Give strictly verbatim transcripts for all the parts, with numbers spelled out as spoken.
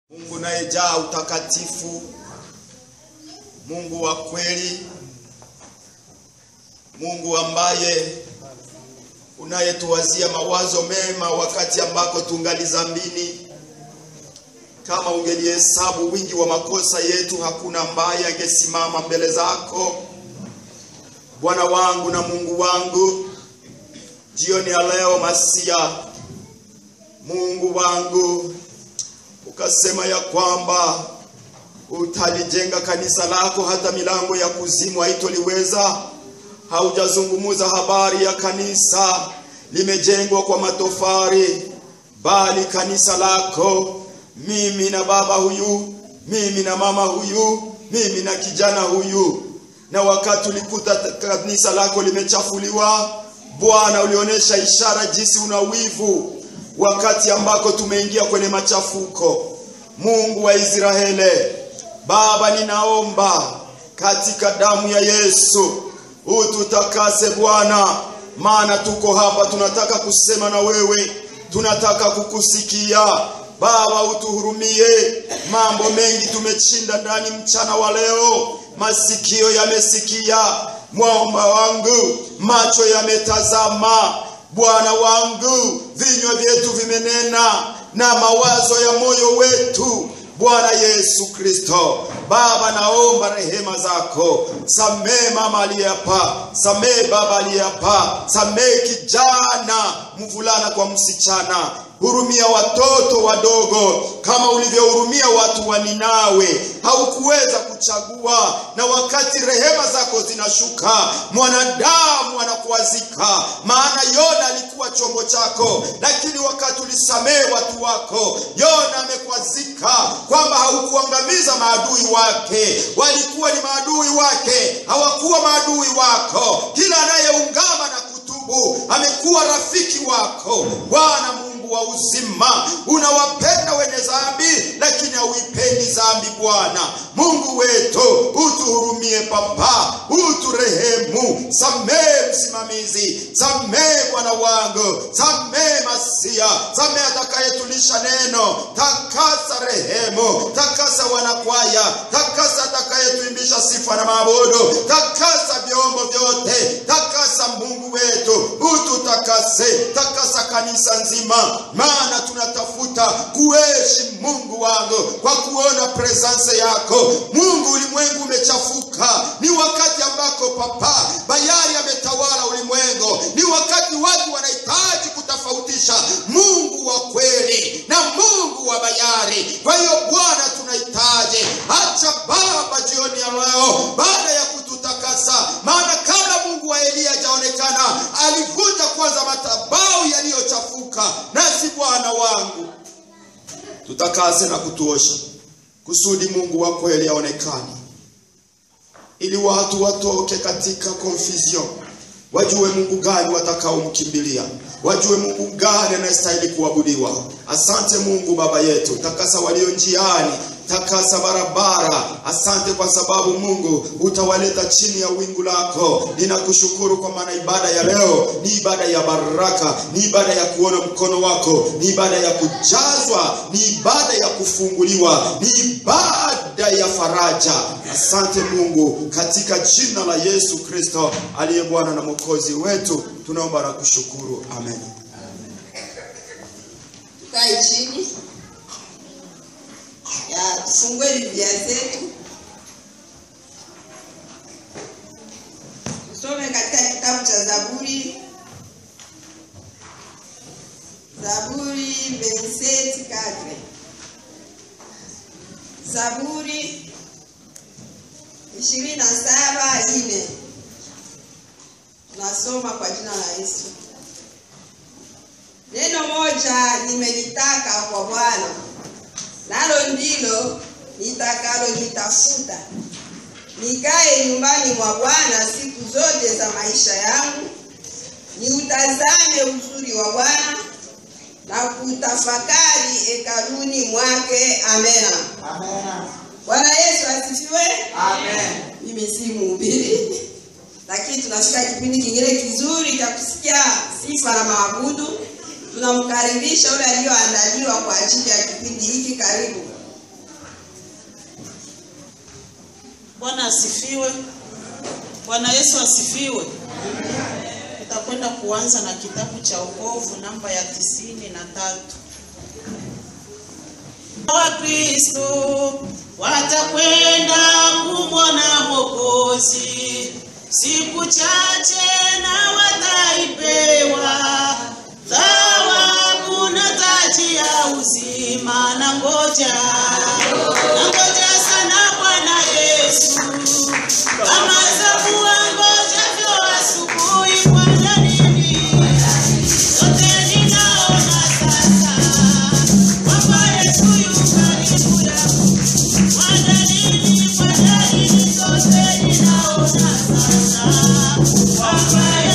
Mungu anayejaa utakatifu, Mungu wa kweli, Mungu ambaye unayetuwazia mawazo mema wakati ambako tungali dhambini. Kama ungelihesabu wingi wa makosa yetu, hakuna ambaye angesimama mbele zako. Bwana wangu na Mungu wangu, jioni ya leo Masia, Mungu wangu, ukasema ya kwamba utalijenga kanisa lako hata milango ya kuzimu haitoliweza. Haujazungumuza habari ya kanisa limejengwa kwa matofari, bali kanisa lako, mimi na baba huyu, mimi na mama huyu, mimi na kijana huyu. Na wakati ulikuta kanisa lako limechafuliwa, Bwana ulionyesha ishara jinsi una wivu wakati ambako tumeingia kwenye machafuko. Mungu wa Israeli, Baba, ninaomba katika damu ya Yesu ututakase Bwana, maana tuko hapa tunataka kusema na wewe, tunataka kukusikia. Baba, utuhurumie. Mambo mengi tumechinda ndani mchana wa leo. Masikio yamesikia, mwomba wangu, macho yametazama, Bwana wangu, vinywa vyetu vimenena na mawazo ya moyo wetu. Bwana Yesu Kristo, Baba, naomba rehema zako. Samee mama aliyapa, samee baba aliyapa, samee kijana, mvulana kwa msichana. Hurumia watoto wadogo kama ulivyohurumia watu wa Ninawe. Haukuweza kuchagua, na wakati rehema zako zinashuka, mwanadamu anakuazika. Maana Yona alikuwa chombo chako, lakini wakati ulisamehe watu wako, Yona amekwazika kwamba haukuangamiza maadui wake. Walikuwa ni maadui wake, hawakuwa maadui wako. Kila anayeungama na kutubu amekuwa rafiki wako. Bwana Mungu wa uzima, unawapenda wenye dhambi, lakini hauipendi dhambi. Bwana Mungu wetu, utuhurumie Papa, uturehemu. Samee msimamizi, samee Bwana wangu, samee Masia, samee atakayetulisha neno. Takasa rehemu, takasa wanakwaya, takasa atakayetuimbisha sifa na maabudu, takasa vyombo vyote, takasa Mungu wetu, ututakase, takasa kanisa nzima. Maana tunatafuta kuishi Mungu wangu kwa kuona presence yako. Mungu, ulimwengu umechafuka. Ni wakati ambako Papa bayari ametawala ulimwengu. Ni wakati watu wanahitaji kutofautisha Mungu wa kweli na Mungu wa bayari. Kwa hiyo Bwana, tunahitaji acha Baba jioni ya leo, baada ya kututakasa. Maana kabla Mungu wa Elia hajaonekana, alivunja kwanza madhabahu yaliyochafuka. Nasi Bwana wangu, tutakase na kutuosha kusudi Mungu wa kweli aonekane, ili watu watoke katika confusion, wajue Mungu gani watakaomkimbilia, wajue Mungu gani anastahili kuabudiwa. Asante Mungu Baba yetu, takasa walio njiani, takasa barabara. Asante kwa sababu Mungu utawaleta chini ya wingu lako. Ninakushukuru kwa maana ibada ya leo ni ibada ya baraka, ni ibada ya kuona mkono wako, ni ibada ya kujazwa, ni ibada ya kufunguliwa, ni ibada ya faraja. Asante Mungu, katika jina la Yesu Kristo aliye Bwana na Mwokozi wetu tunaomba na kushukuru. Amen. Tukae chini. Ya tufungue Biblia zetu. Tusome katika kitabu cha Zaburi. Zaburi vingt-sept quatre. Zaburi ishirini na saba nne. Tunasoma kwa jina la Yesu. Neno moja nimelitaka kwa Bwana, nalo ndilo nitakalo nitafuta, nikae nyumbani mwa Bwana siku zote za maisha yangu, niutazame uzuri wa Bwana na kutafakari hekaluni mwake. Amena. Amena. Bwana Yesu asifiwe. Amen. Mimi si mhubiri, lakini tunafika kipindi kingine kizuri cha kusikia sifa na maabudu. Tunamkaribisha yule aliyoandaliwa kwa ajili ya kipindi hiki. Karibu. Bwana asifiwe. Bwana Yesu asifiwe. Tutakwenda kuanza na kitabu cha wokovu namba ya tisini na tatu. Wakristo watakwenda kumwona Mwokozi siku chache na wataipewa thawabu na taji ya uzima. Na ngoja na ngoja sana Bwana Yesu, kama zamu ngoja vyo asubuhi kwa Dalili. Sote ninaona sasa kwamba Yesu yu karibu yangu. Kwa Dalili, kwa Dalili sote ninaona sasa kwamba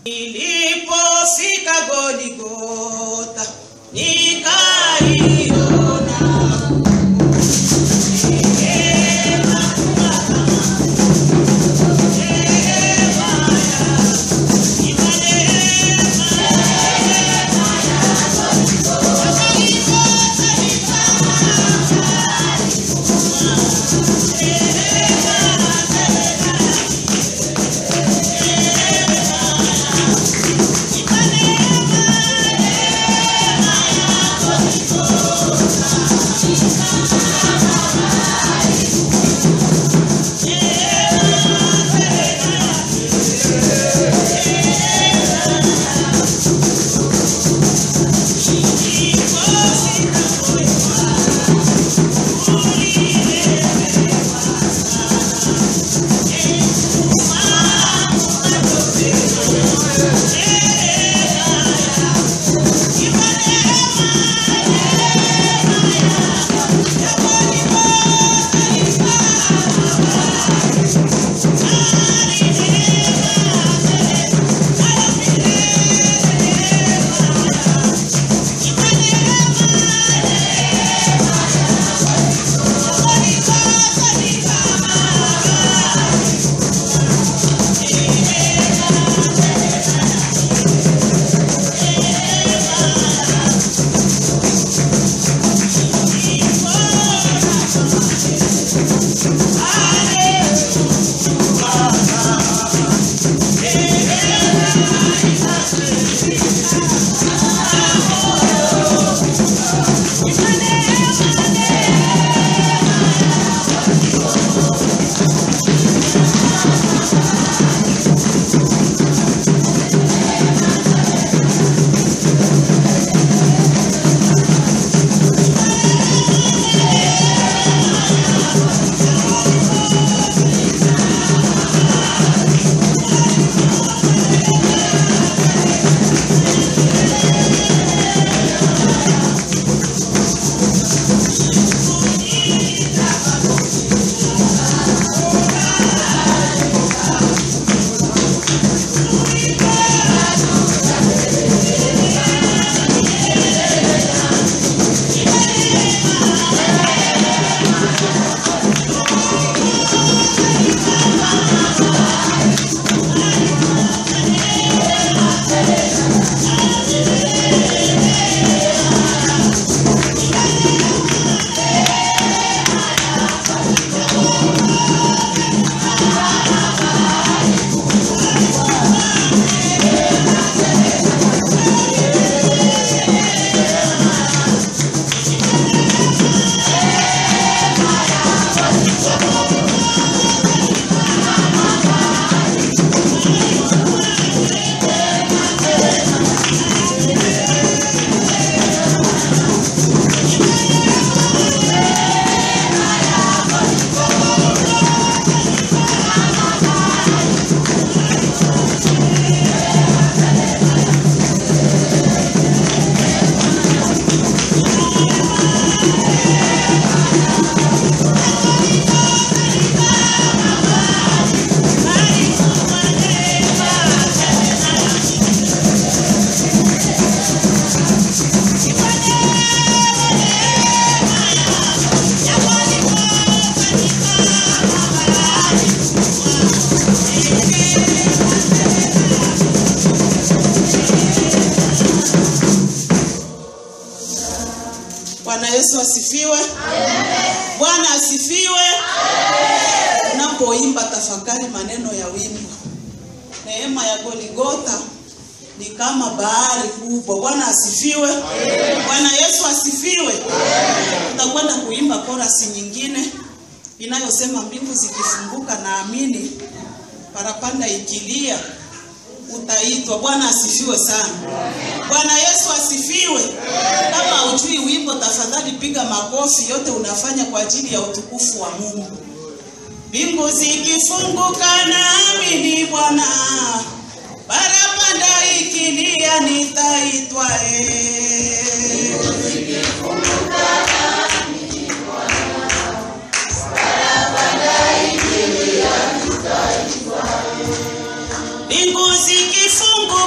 Nilipofika Goligota nikaiona Yesu asifiwe. Amen. Bwana asifiwe. Amen. Unapoimba tafakari maneno ya wimbo. Neema ya Goligota ni kama bahari kubwa. Bwana asifiwe. Amen. Bwana Yesu asifiwe. Amen. Utakwenda kuimba korasi nyingine inayosema mbingu zikifunguka naamini parapanda ikilia utaitwa. Bwana asifiwe sana. Bwana Yesu asifiwe. Kama hujui wimbo tafadhali piga makofi, yote unafanya kwa ajili ya utukufu wa Mungu. Mbingu zikifunguka naamini Bwana, parapanda ikilia nitaitwa. Mbingu zikifunguka naamini Bwana, parapanda ikilia nitaitwa. Mbingu zikifunguka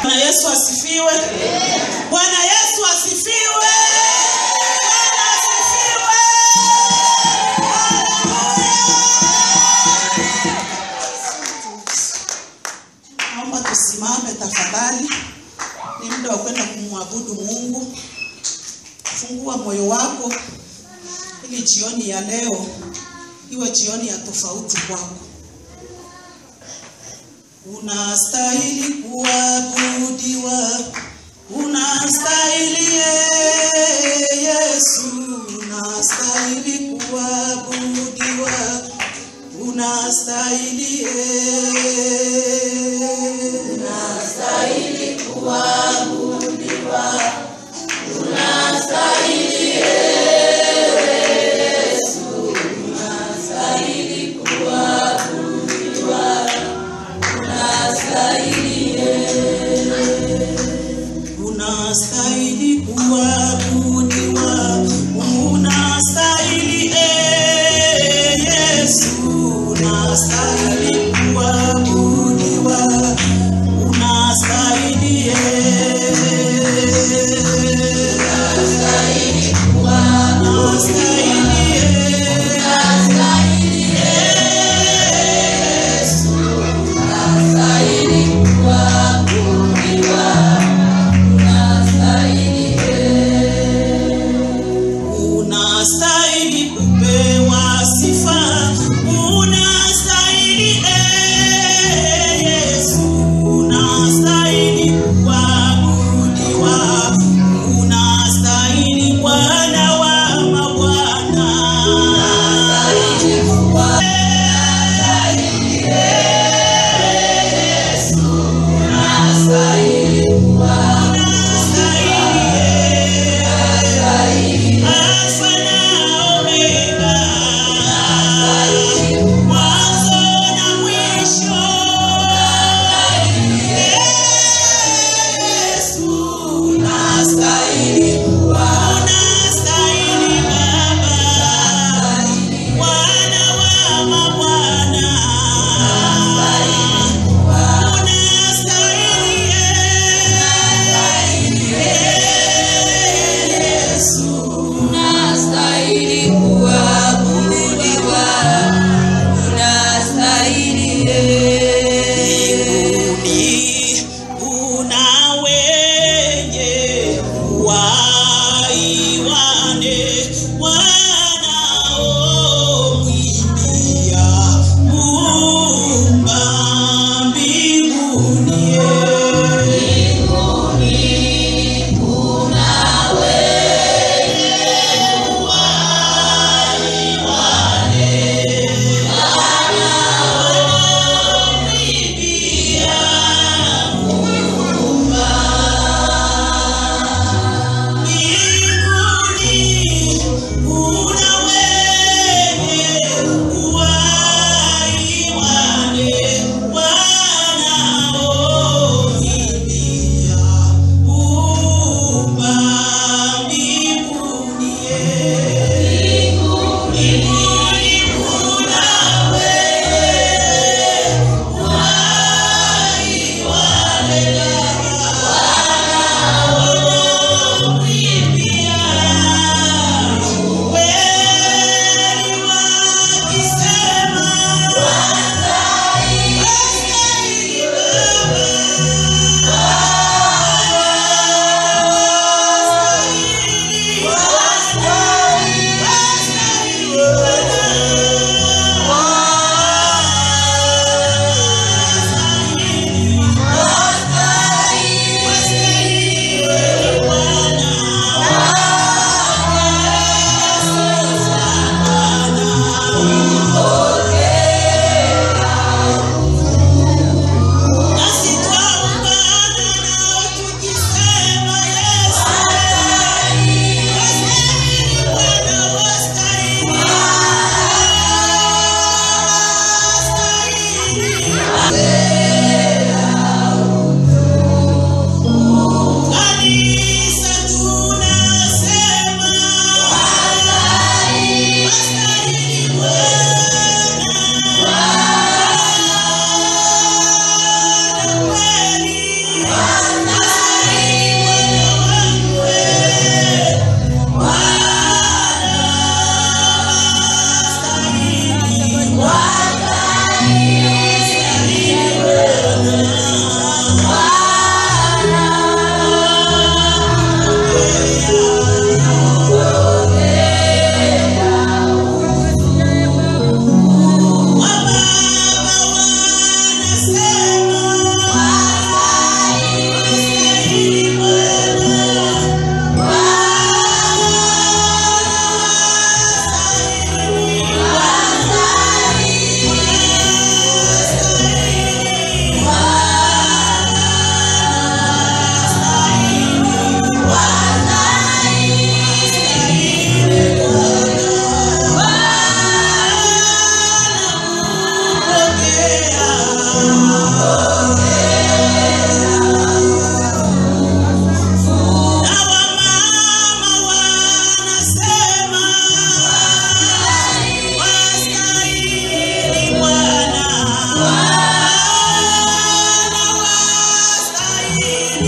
Bwana Yesu asifiwe. Bwana Yesu asifiwe. Bwana asifiwe. Naomba tusimame tafadhali. Ni muda wa kwenda kumwabudu Mungu. Fungua moyo wako ili jioni ya leo iwe jioni ya tofauti kwako. Unastahili kuabudiwa, unastahili Yesu, unastahili kuabudiwa, unastahili, unastahili kuabudiwa, unastahili Yesu, unastahili kuabudiwa, unastahili kuabudiwa, unastahili Yesu, unastahili kuabudiwa, unastahili Unastahili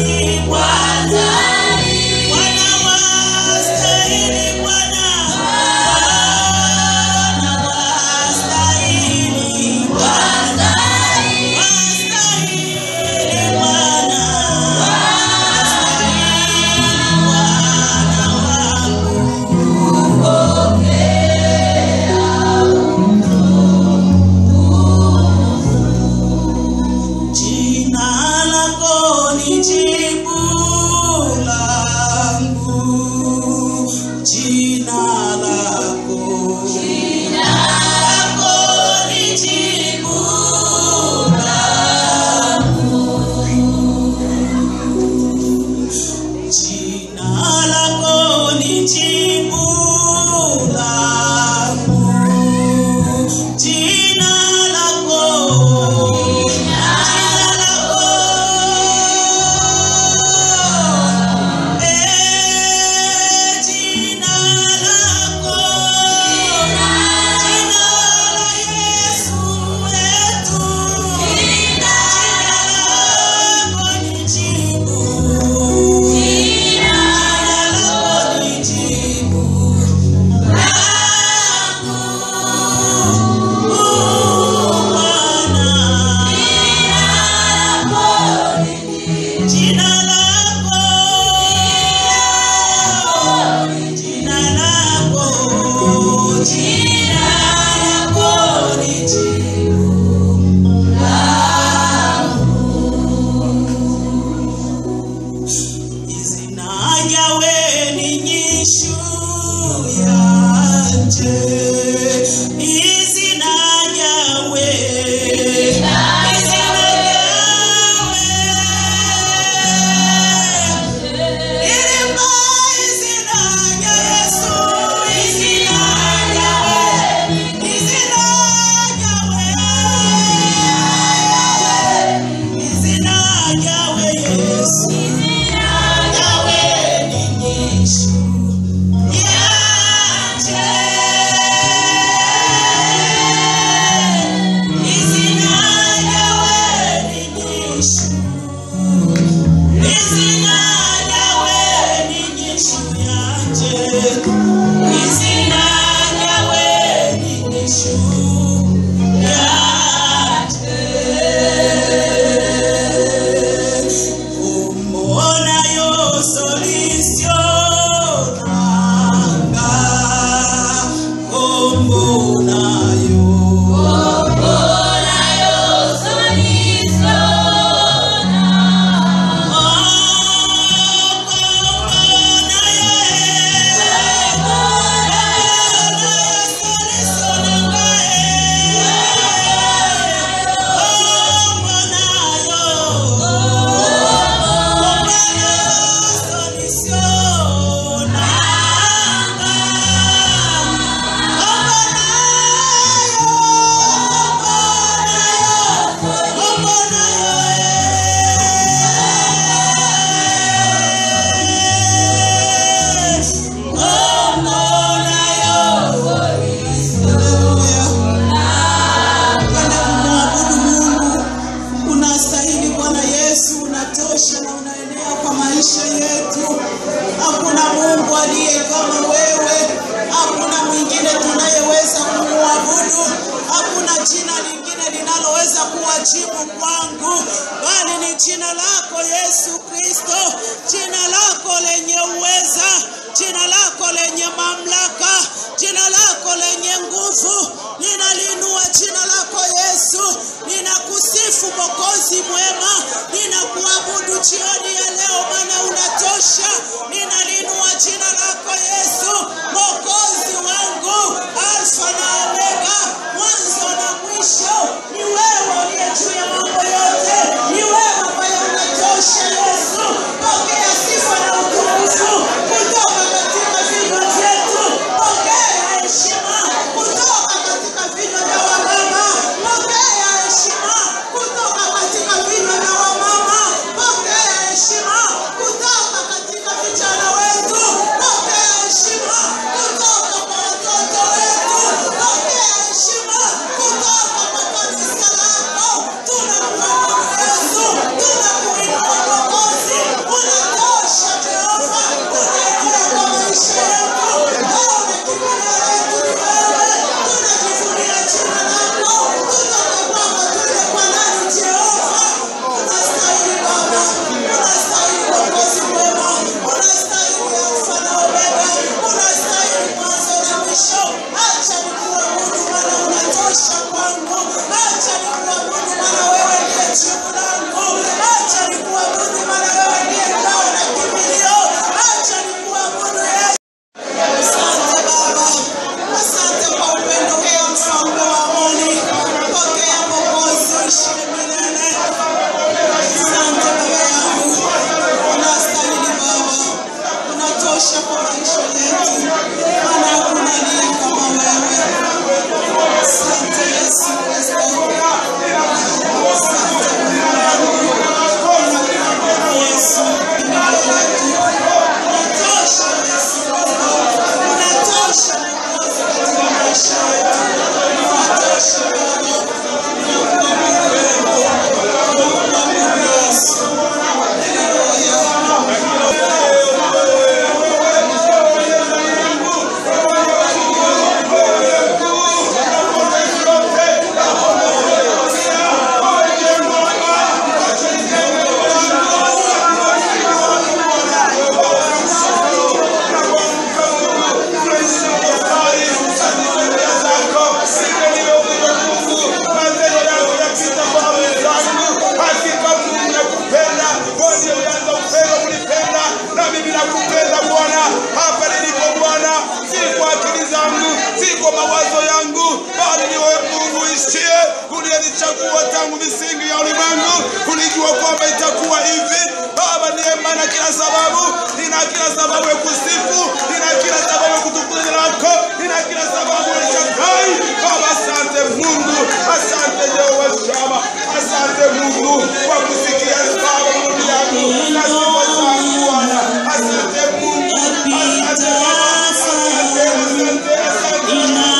Heshima kwa mawazo yangu, bali ni wewe Mungu ishie, uliyenichagua tangu misingi ya ulimwengu. Ulijua kwamba itakuwa hivi. Baba, neema na kila sababu, nina kila sababu ya kusifu, nina kila sababu ya kutukuza jina lako, nina kila sababu ya shakai. Baba, asante Mungu, asante Jehova Shama, asante Mungu kwa kusikia Baba maombi yangu na sifa zangu Bwana. Asante Mungu, asante Baba, asante, asante, asante.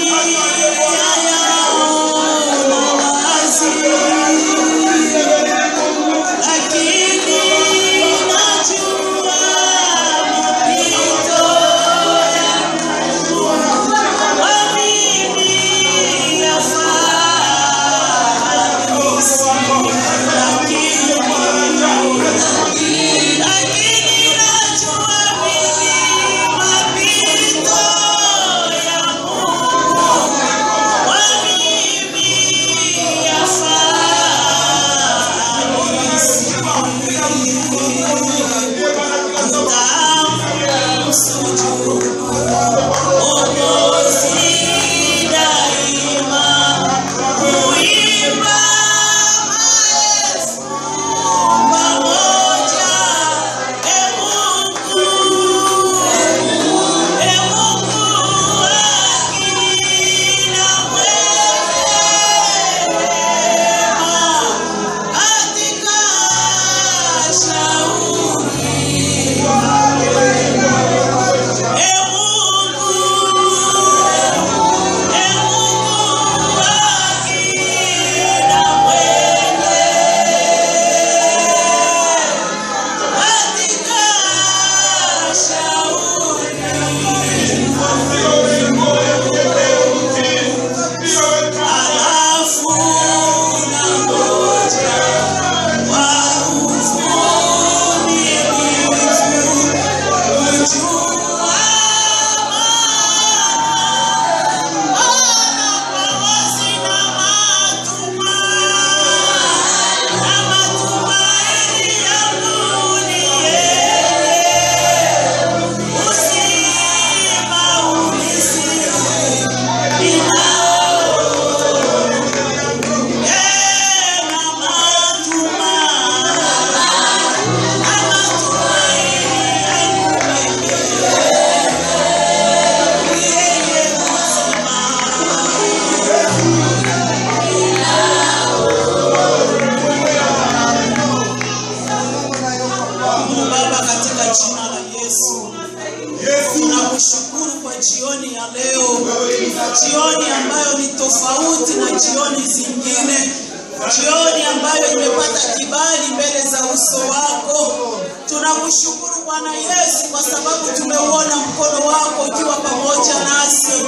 Jioni ambayo ni tofauti na jioni zingine, jioni ambayo imepata kibali mbele za uso wako. Tunakushukuru Bwana Yesu kwa sababu tumeuona mkono wako ukiwa pamoja nasi.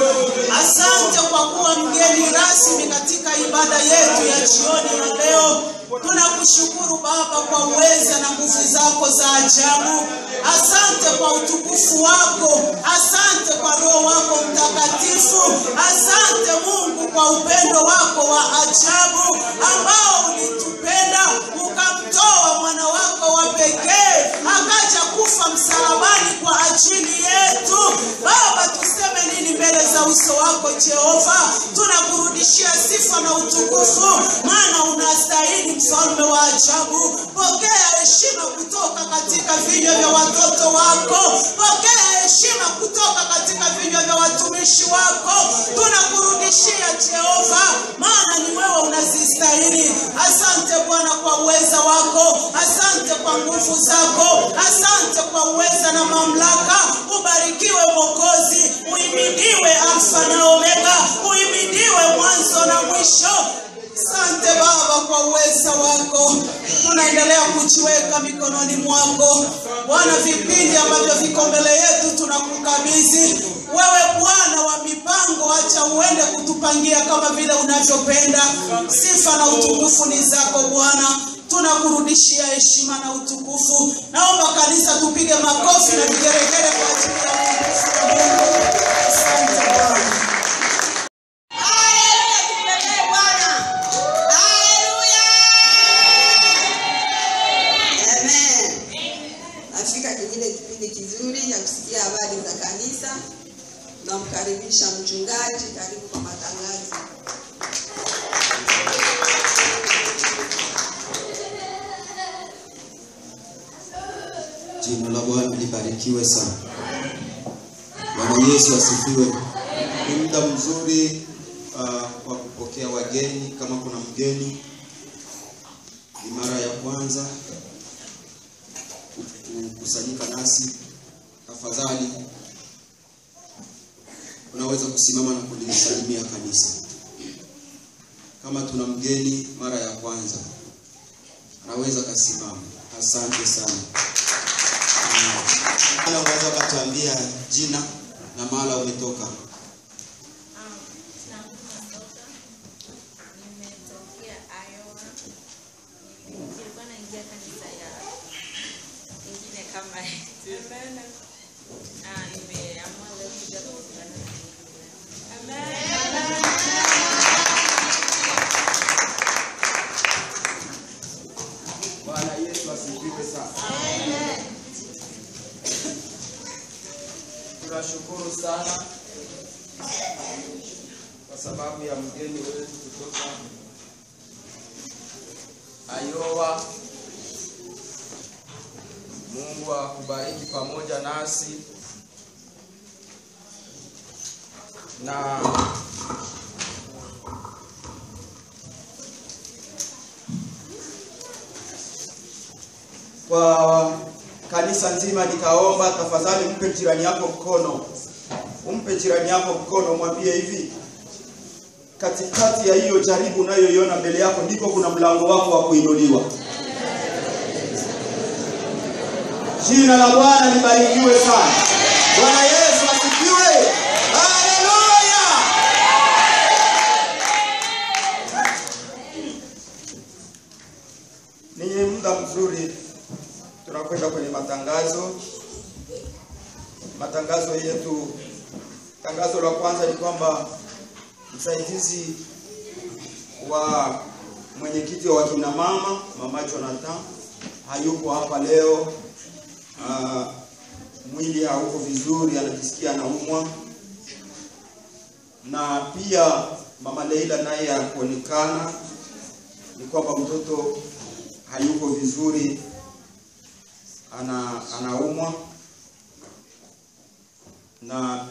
Asante kwa kuwa mgeni rasmi katika ibada yetu ya jioni ya leo. Tunakushukuru Baba kwa uweza na nguvu zako za ajabu. Asante kwa utukufu wako, asante kwa Roho wako Mtakatifu, asante Mungu kwa upendo wako wa ajabu ambao ulitupenda ukamtoa mwana wako wa pekee akaja kufa msalabani kwa ajili yetu. Baba, tuseme nini mbele za uso wako Jehova? Tunakurudishia sifa na utukufu, maana unastahili, mfalme wa ajabu. Pokea heshima kutoka katika vinywa vya watoto wako, pokea heshima kutoka katika vinywa vya watumishi wako. Tunakurudishia Jehova, maana ni wewe unazistahili. Asante Bwana kwa uweza wako, asante kwa nguvu zako, asante kwa uweza na mamlaka. Ubarikiwe Mwokozi, uimidiwe Alfa na Omega, uimidiwe mwanzo na mwisho. Asante Baba kwa uweza wako. Tunaendelea kujiweka mikononi mwako Bwana. Vipindi ambavyo viko mbele yetu tunakukabidhi wewe, Bwana wa mipango. Acha uende kutupangia kama vile unavyopenda. Sifa na utukufu ni zako Bwana. Tunakurudishia heshima na utukufu. Naomba kanisa tupige makofi na vigeregere kwa ajili ya Mungu. Asante Bwana. Kipindi kizuri ya kusikia habari za kanisa. Tunamkaribisha mchungaji, karibu kwa matangazo. Jina la Bwana libarikiwe sana. Bwana Yesu asifiwe. Ni muda mzuri uh, wa kupokea wageni. Kama kuna mgeni ni mara ya kwanza kukusanyika nasi, tafadhali unaweza kusimama na kulisalimia kanisa. Kama tuna mgeni mara ya kwanza, anaweza kasimama. Asante sana. Ana unaweza kutuambia jina na mahali umetoka? Bwana Yesu asifiwe sana. Amen. Tunashukuru sana kwa sababu ya mgeni wetu kutoka Iowa. Mungu akubariki pamoja nasi, na kwa kanisa nzima nikaomba, tafadhali mpe jirani yako mkono. Umpe jirani yako mkono, mwambie hivi, katikati ya hiyo jaribu unayoiona mbele yako ndiko kuna mlango wako wa kuinuliwa. Jina la Bwana libarikiwe sana. Bwana Yesu asifiwe. Haleluya. Ni muda mzuri, tunakwenda kwenye matangazo. Matangazo yetu, tangazo la kwanza ni kwamba msaidizi wa mwenyekiti wa kina mama, Mama Jonathan, hayupo hapa leo. Uh, mwili hauko vizuri, anajisikia anaumwa. Na pia Mama Leila naye hakuonekana, ni kwamba mtoto hayuko vizuri, ana anaumwa. Na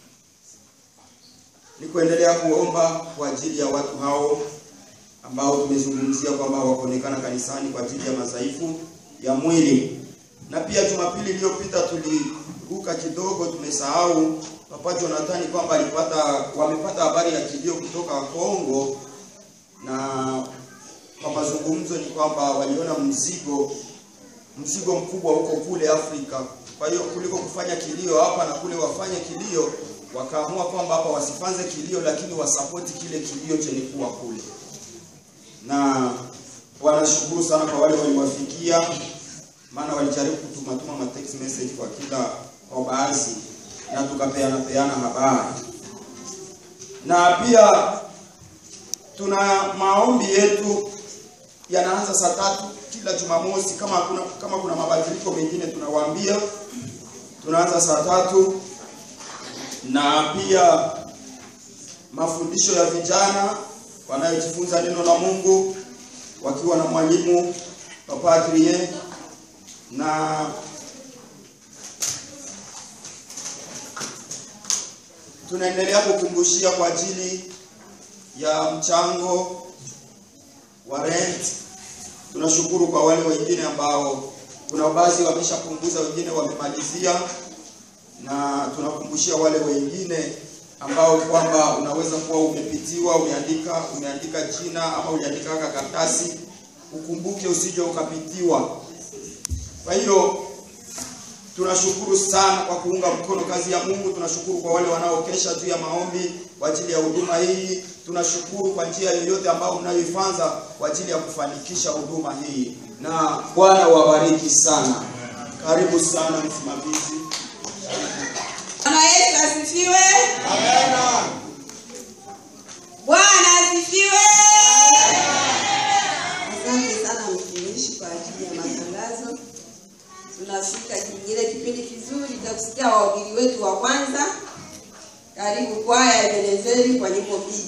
ni kuendelea kuomba kwa ajili ya watu hao ambao tumezungumzia kwamba hawakuonekana kanisani kwa ajili ya madhaifu ya mwili. Na pia Jumapili iliyopita tuliruka kidogo, tumesahau Papa Jonathan kwamba alipata wamepata habari ya kilio kutoka Kongo, na kwa mazungumzo ni kwamba waliona mzigo mzigo mkubwa huko kule Afrika. Kwa hiyo kuliko kufanya kilio hapa na kule wafanye kilio, wakaamua kwamba hapa wasifanze kilio lakini wasapoti kile kilio chenye kuwa kule. Na wanashukuru sana kwa wale waliwafikia, maana walijaribu kutuma tuma ma text message kwa kila kwa baadhi, na tukapeana peana habari. Na pia tuna maombi yetu yanaanza saa tatu kila Jumamosi. Kama kuna kama kuna mabadiliko mengine tunawaambia, tunaanza saa tatu. Na pia mafundisho ya vijana wanayojifunza neno la Mungu wakiwa na mwalimu Papa Adrien. Na tunaendelea kukumbushia kwa ajili ya mchango wa rent. Tunashukuru kwa wale wengine ambao kuna baadhi wameshapunguza, wengine wamemalizia, na tunakumbushia wale wengine ambao kwamba unaweza kuwa umepitiwa, umeandika umeandika jina ama uliandika karatasi, ukumbuke usije ukapitiwa. Kwa hiyo tunashukuru sana kwa kuunga mkono kazi ya Mungu. Tunashukuru kwa wale wanaokesha juu ya maombi kwa ajili ya huduma hii. Tunashukuru kwa njia yoyote ambayo mnayoifanya kwa ajili ya kufanikisha huduma hii. Na Bwana wabariki sana. Karibu sana msimamizi. Bwana Yesu asifiwe. Amen. Bwana asifiwe. Asante sana mtumishi kwa ajili ya matangazo. Tunafika kingine kipindi kizuri cha kusikia wahubiri wetu wa kwanza. Karibu kwaya Ebenezeri kwa nyimbo mbili.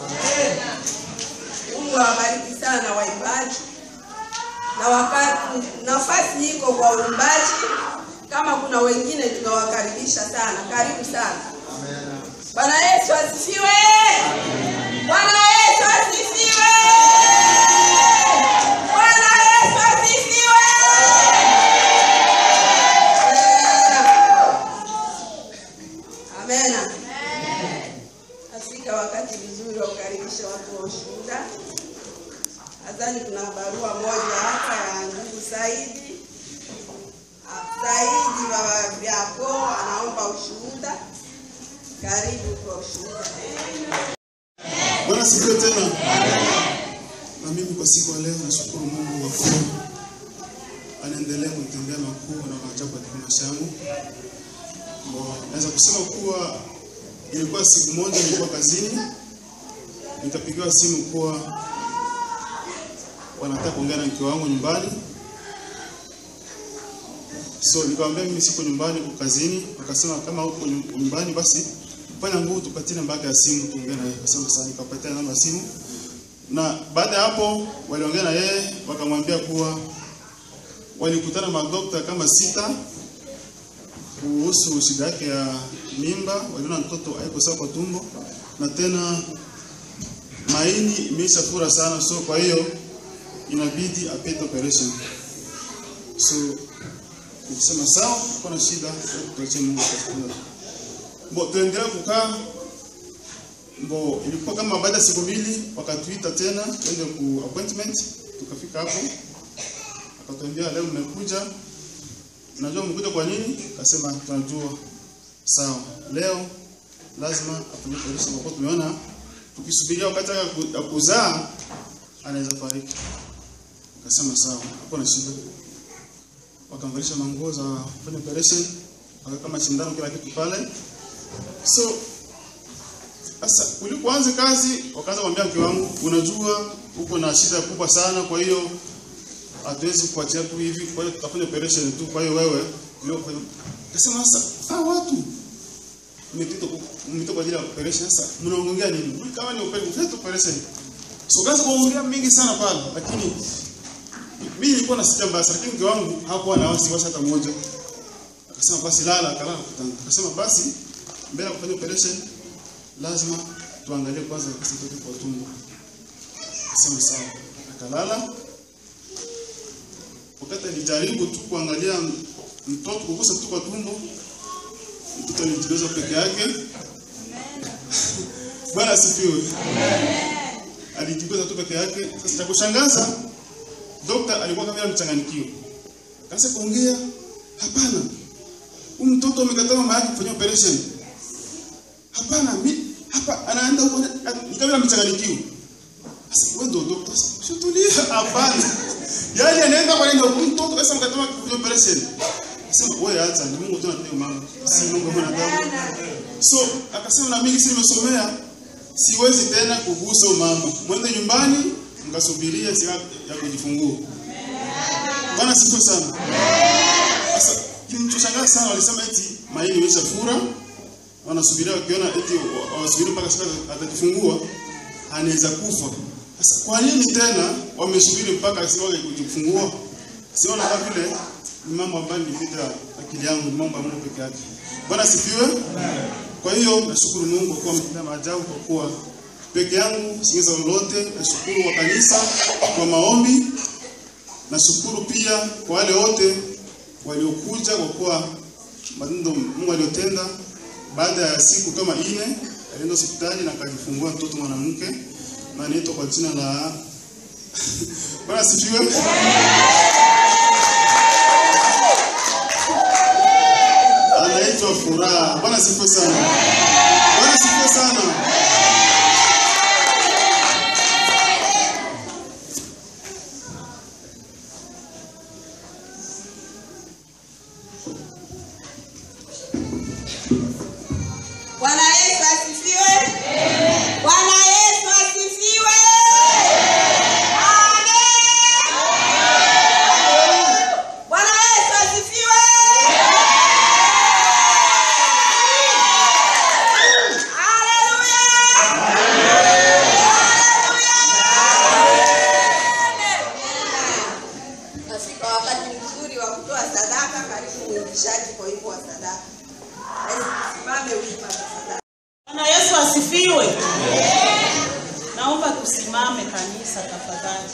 Mungu awabariki sana waimbaji. Na wakati nafasi iko kwa uimbaji, kama kuna wengine tunawakaribisha sana. Karibu sana. Amen. Bwana Yesu asifiwe. Amen. Bwana Yesu asifiwe. Bwana Yesu asifiwe. Amen. Amen. Afika wakati vizuri wa kukaribisha watu wa ushuhuda. Nadhani kuna barua moja hapa ya ndugu Saidi. Saidi baba yako anaomba ushuhuda. Karibu kwa ushuhuda. Bwana siku tena. Na mimi kwa siku ya leo nashukuru Mungu kwa kuwa anaendelea kunitendea makuu na maajabu katika maisha yangu. Naweza kusema kuwa ilikuwa siku moja nilikuwa kazini, nikapigiwa simu kuwa wanataka kuongea na mke wangu nyumbani. So nikamwambia mimi siko nyumbani, niko kazini. Wakasema kama uko nyumbani basi fanya nguvu tupatie namba ya simu tuongee naye. Akasema sawa, nikapatia namba ya simu. Na baada ya hapo waliongea na yeye, wakamwambia kuwa walikutana madokta kama sita kuhusu shida yake ya mimba. Waliona mtoto haiko sawa kwa tumbo na tena maini imeshafura sana, so kwa hiyo inabidi apate operation. So nikisema sawa, kuna shida, tuache Mungu atakuona. Mbo tuendelea kukaa. Mbo ilikuwa kama baada ya siku mbili wakatuita tena twende ku appointment. Tukafika hapo, akatuambia leo mmekuja, najua mmekuja kwa nini? Akasema tunajua. Sawa, leo lazima afanye operation kwa sababu tumeona tukisubiria wakati ya kuzaa anaweza fariki. Akasema sawa, hakuna shida. Wakamvalisha manguo za kufanya operation, wakakama sindano kila kitu pale. So sasa ulipoanza kazi wakaanza kumwambia mke wangu, unajua uko na shida kubwa sana, kwa hiyo hatuwezi kuachia tu hivi, kwa hiyo tutafanya operation tu, kwa hiyo wewe leo kwa hiyo. Akasema sasa ah, watu mmetito mmetito kwa ajili ya operation, sasa mnaongea nini? Kama ni operation. So kaza kuongea mingi sana pale, lakini mimi nilikuwa nasikia mbaya, lakini mke wangu hakuwa na wasiwasi hata mmoja. Akasema basi lala, akalala kutanda. Akasema basi mbele ya kufanya operation lazima tuangalie kwanza kesi yote kwa tumbo. Akasema sawa, akalala. Wakati alijaribu tu kuangalia mtoto kugusa tu kwa tumbo, mtoto alijieleza peke yake. Amen. Bwana asifiwe. Amen. Alijieleza tu peke yake. Sasa kushangaza, dokta alikuwa kama mchanganyikiwa. Kaanza kuongea, hapana. Huyu mtoto amekataa mama yake kufanya operation. Hapana, mimi hapa anaenda huko ni kama mchanganyikiwa. Sasa wewe ndio dokta, shutulia hapana. Yaani anaenda kwa nini huyu mtoto kasa mkataa kufanya operation. Sema wewe acha, ni Mungu tu anataka mama. Si Mungu mwanadamu. So akasema na mimi si nimesomea, siwezi tena kugusa mama. Mwende nyumbani mkasubiria siku ya kujifungua. Bwana sifa sana. Sasa kimchoshangaza sana, walisema eti maini imeshafura. Wanasubiria wakiona eti wasubiri mpaka siku atajifungua anaweza kufa. Sasa kwa nini tena wamesubiri mpaka siku ya kujifungua? Siona kama vile ni mambo ambayo nilipita akili yangu, ni mambo ya Mungu peke yake. Bwana sifiwe. Kwa hiyo nashukuru Mungu kwa kuwa maajabu, kwa kuwa peke yangu singeweza lolote. Nashukuru wa kanisa kwa maombi. Nashukuru pia kwa wale wote waliokuja, kwa kuwa matendo Mungu aliyotenda. Baada ya siku kama nne alienda hospitali na akajifungua mtoto mwanamke na anaitwa kwa jina la Bwana sifiwe. Anaitwa Furaha. Bwana sifiwe sana. Bwana sifiwe sana. Bwana Yesu asifiwe. Bwana Yesu asifiwe. Amen. Bwana Yesu asifiwe. Haleluya. tusimame kanisa tafadhali.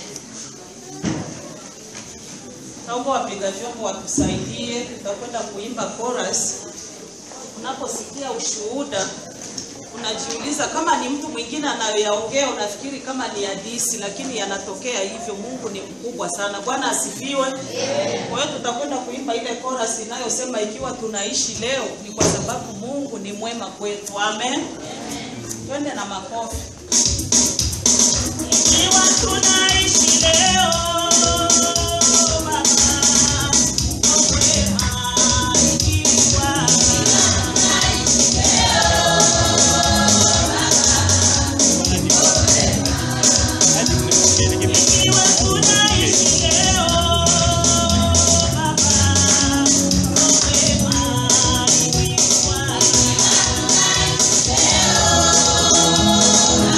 Naomba wapiga vyombo watusaidie, tutakwenda kuimba chorus. Unaposikia ushuhuda, unajiuliza kama ni mtu mwingine anayoyaongea unafikiri kama ni hadithi, lakini yanatokea hivyo. Mungu ni mkubwa sana. Bwana asifiwe. Kwa hiyo tutakwenda kuimba ile chorus inayosema ikiwa tunaishi leo ni kwa sababu Mungu ni mwema kwetu. Amen. Twende na makofi. Ikiwa tunaishi leo Oh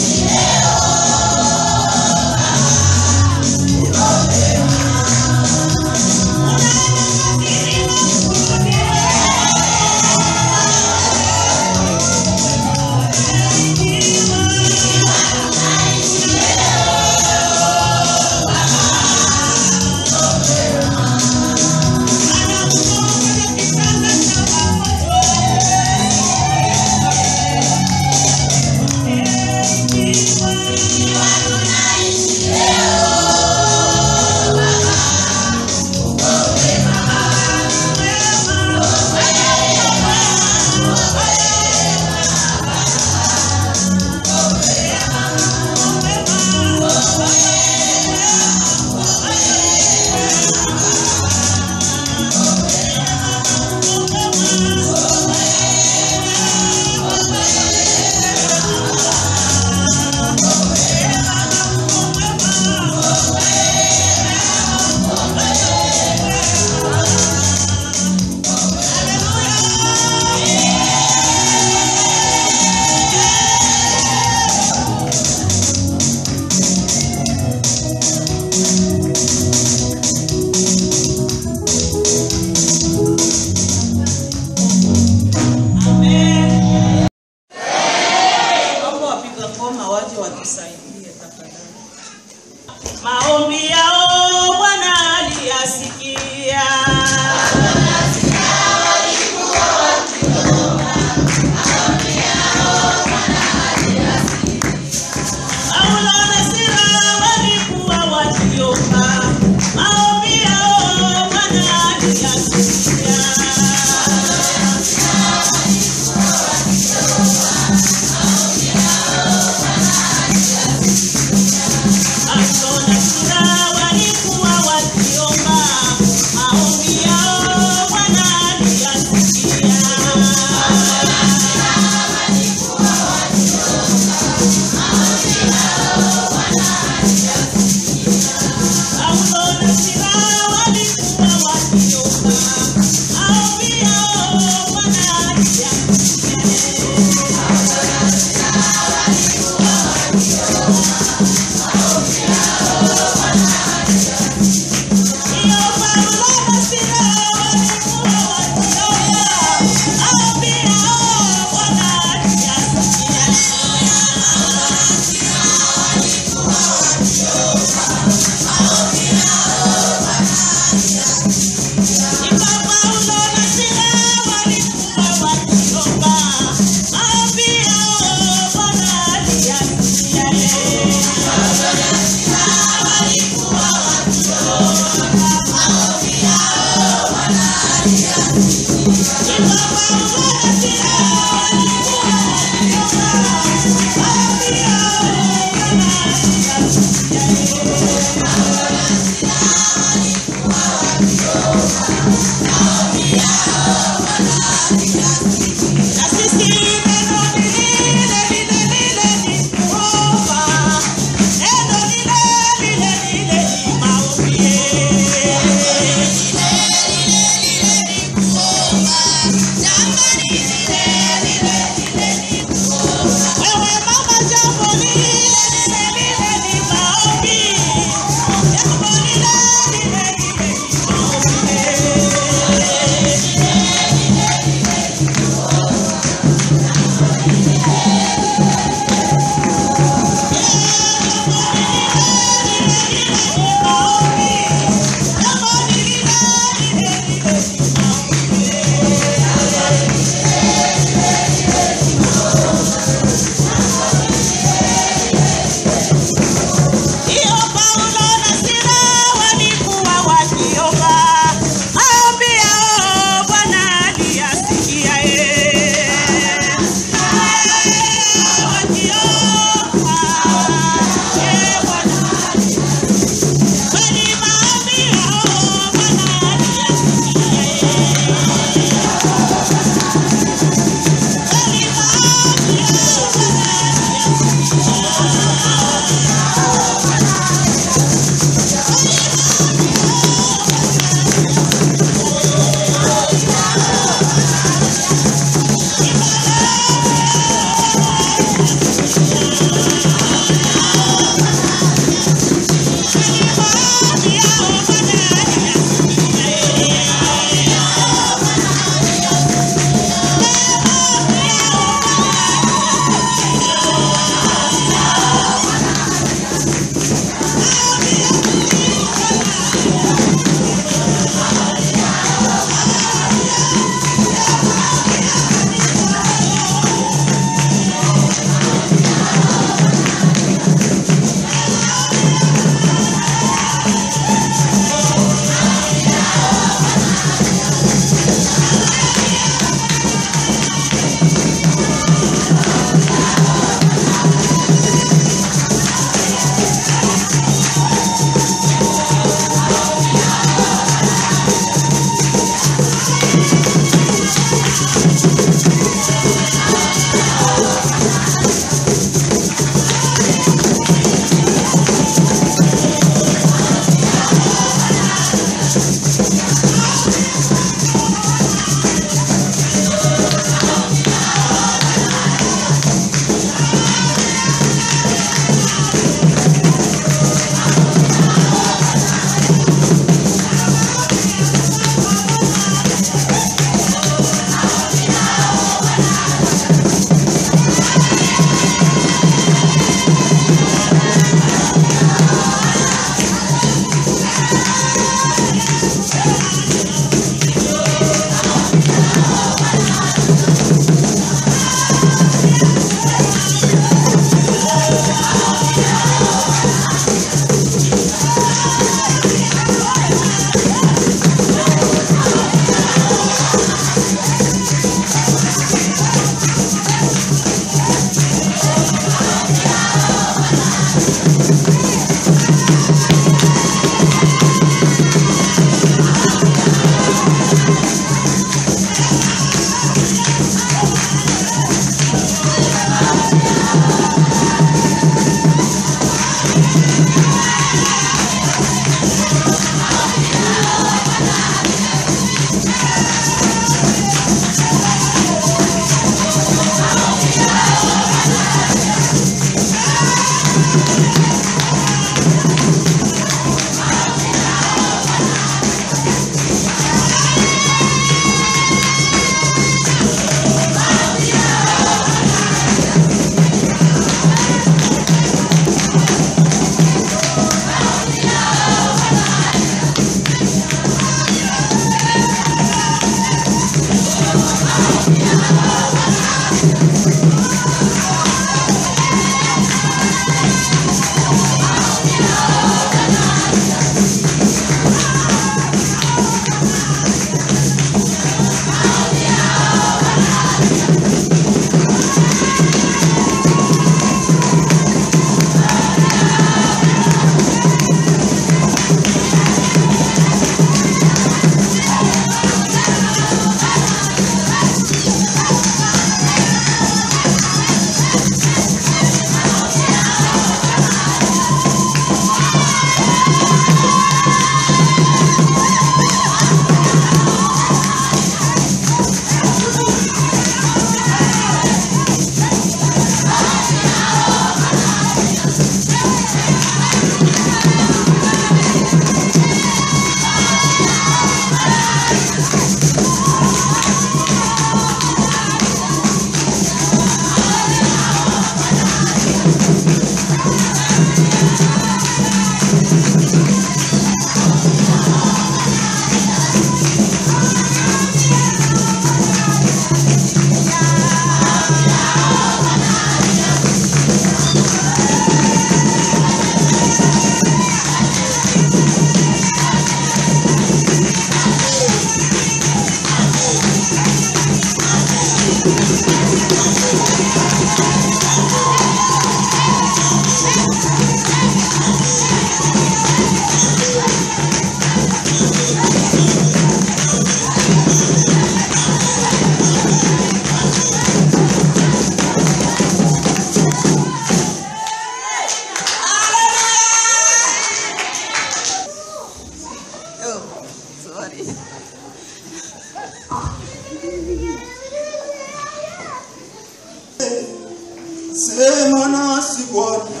Sema nasi Bwana,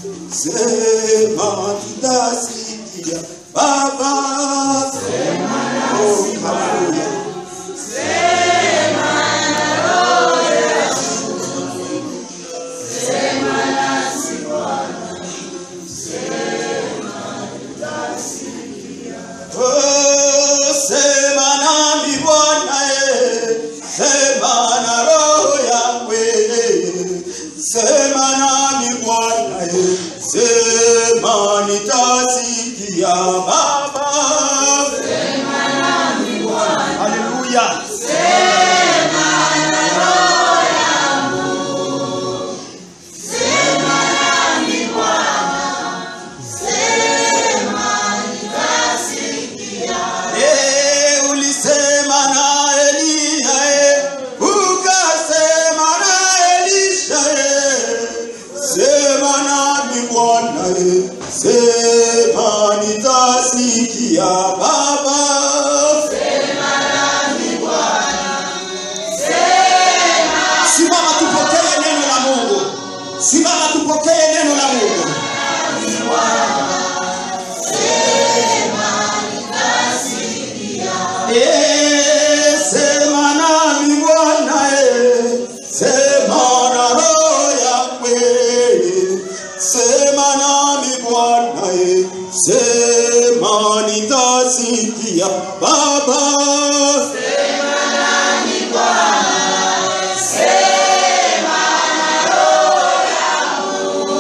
sema tutasikia. Baba, sema nasi Bwana, sema na roho yangu, sema nasi Bwana, sema tutasikia. Oh, sema nami Bwana, sema na roho yangu, sema nami Bwana, sema nitasikia. Baba, sema nami Bwana, haleluya, sema na roho yangu, sema nami Bwana, sema nitasikia. Eh, ulisema na Elia, eh, ukasema na Elisha, eh, sema nami Bwana, eh, sema nitasikia. Baba, sema nami Bwana, sema. Simama tupokee neno la Mungu. Simama tupokee neno la Mungu. Eh, sema nami Bwana, eh, sema na roho yangu, eh, sema nami Bwana, eh, sema nitasikia. Baba, sema nami Bwana, sema na roho yangu,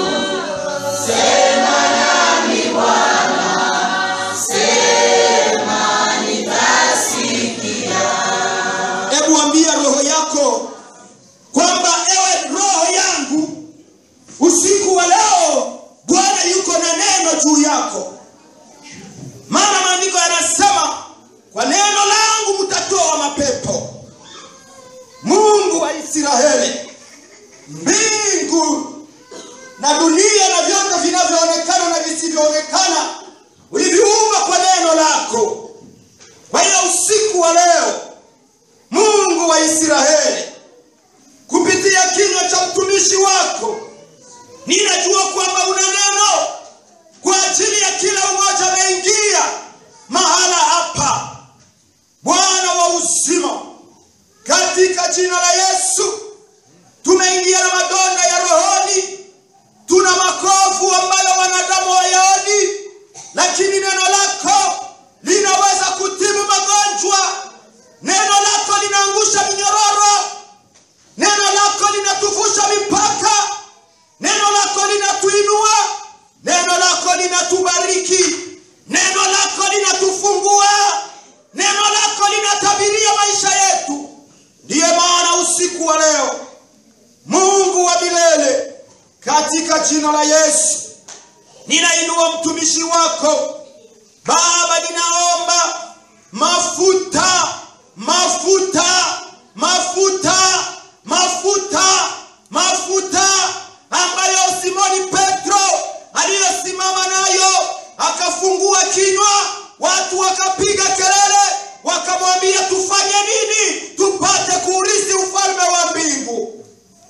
sema nami Bwana, sema nitasikia. Hebu ambia roho yako kwamba ewe roho yangu, usiku wa leo Bwana yuko na neno juu yako. Maana maandiko yanasema kwa neno langu mtatoa mapepo. Mungu wa Israeli, mbingu na dunia na vyote vinavyoonekana na visivyoonekana uliviumba kwa neno lako. Kwa hiyo usiku wa leo Mungu wa Israeli, kupitia kinywa cha mtumishi wako, ninajua kwamba una neno kwa ajili ya kila mmoja ameingia mahala hapa. Bwana wa uzima, katika jina la Yesu, tumeingia na madonda ya rohoni, tuna makovu ambayo wanadamu hayaoni, lakini neno lako linaweza kutibu magonjwa. Neno lako linaangusha minyororo. Neno lako linatuvusha mipaka. Neno lako linatuinua. Neno lako linatubariki. Neno lako linatufungua. Neno lako linatabiria maisha yetu. Ndiye maana usiku wa leo, Mungu wa milele, katika jina la Yesu, ninainua mtumishi wako. Baba, ninaomba mafuta, mafuta, mafuta, mafuta, mafuta ambayo Simoni Petro aliyosimama nayo akafungua kinywa, watu wakapiga kelele, wakamwambia tufanye nini tupate kuurithi ufalme wa mbingu.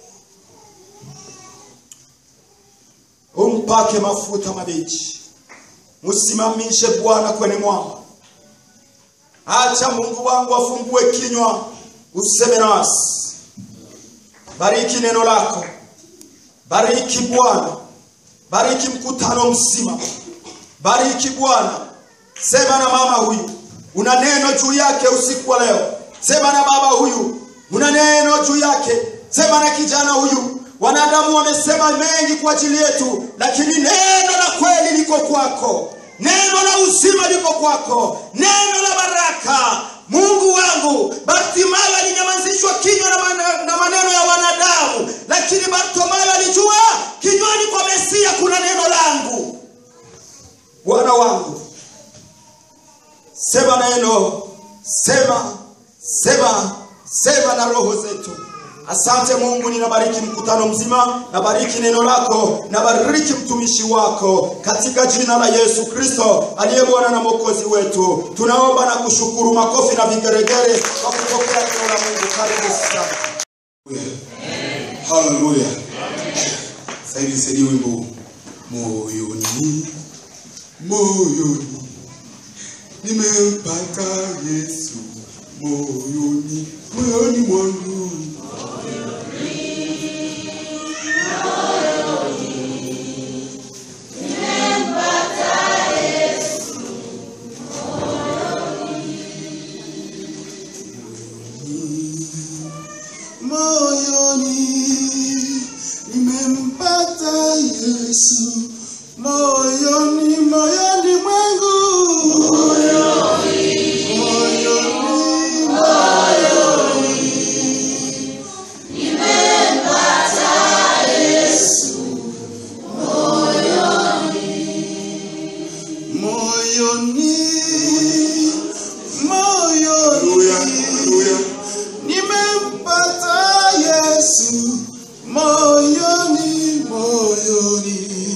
Umpake mafuta mabichi. Msimamishe Bwana kwenye mwamba. Acha Mungu wangu afungue kinywa, useme nasi. Bariki neno lako. Bariki Bwana. Bariki mkutano mzima. Bariki Bwana. Sema na mama huyu, una neno juu yake usiku wa leo. Sema na baba huyu, una neno juu yake. Sema na kijana huyu. Wanadamu wamesema mengi kwa ajili yetu, lakini neno la kweli liko kwako. Neno la uzima liko kwako. Neno la baraka. Mungu wangu, Bartimayo alinyamazishwa kinywa na maneno ya wanadamu, lakini Bartimayo alijua kinywani kwa Mesia kuna neno langu. Bwana wangu, sema neno, sema, sema, sema na roho zetu. Asante Mungu, ninabariki mkutano mzima, nabariki neno lako, nabariki mtumishi wako katika jina la Yesu Kristo aliye Bwana na Mwokozi wetu. Tunaomba na kushukuru, makofi na vigeregere kwa kupokea neno la Mungu. Karibu sana. Hallelujah. Sasa hivi sasa wimbo moyoni moyoni nimempata Yesu moyoni moyoni mwangu moyoni moyoni mwangu moyoni moyoni moyoni nimempata Yesu moyoni moyoni moyoni nimempata Yesu moyoni moyoni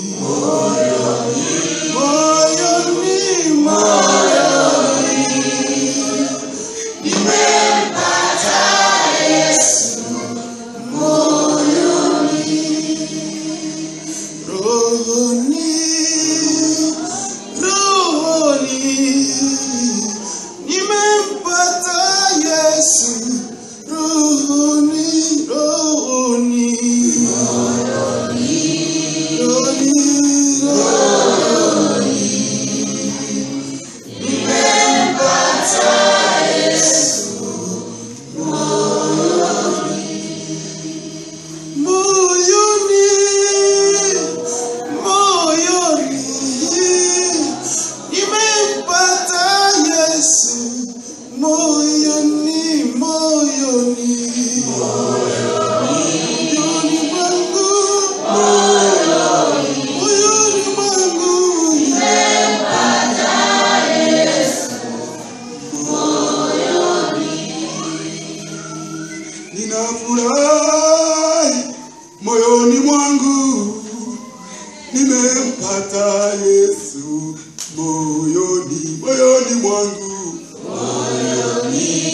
Ninafurahi moyoni mwangu nimempata Yesu moyoni moyoni mwangu moyoni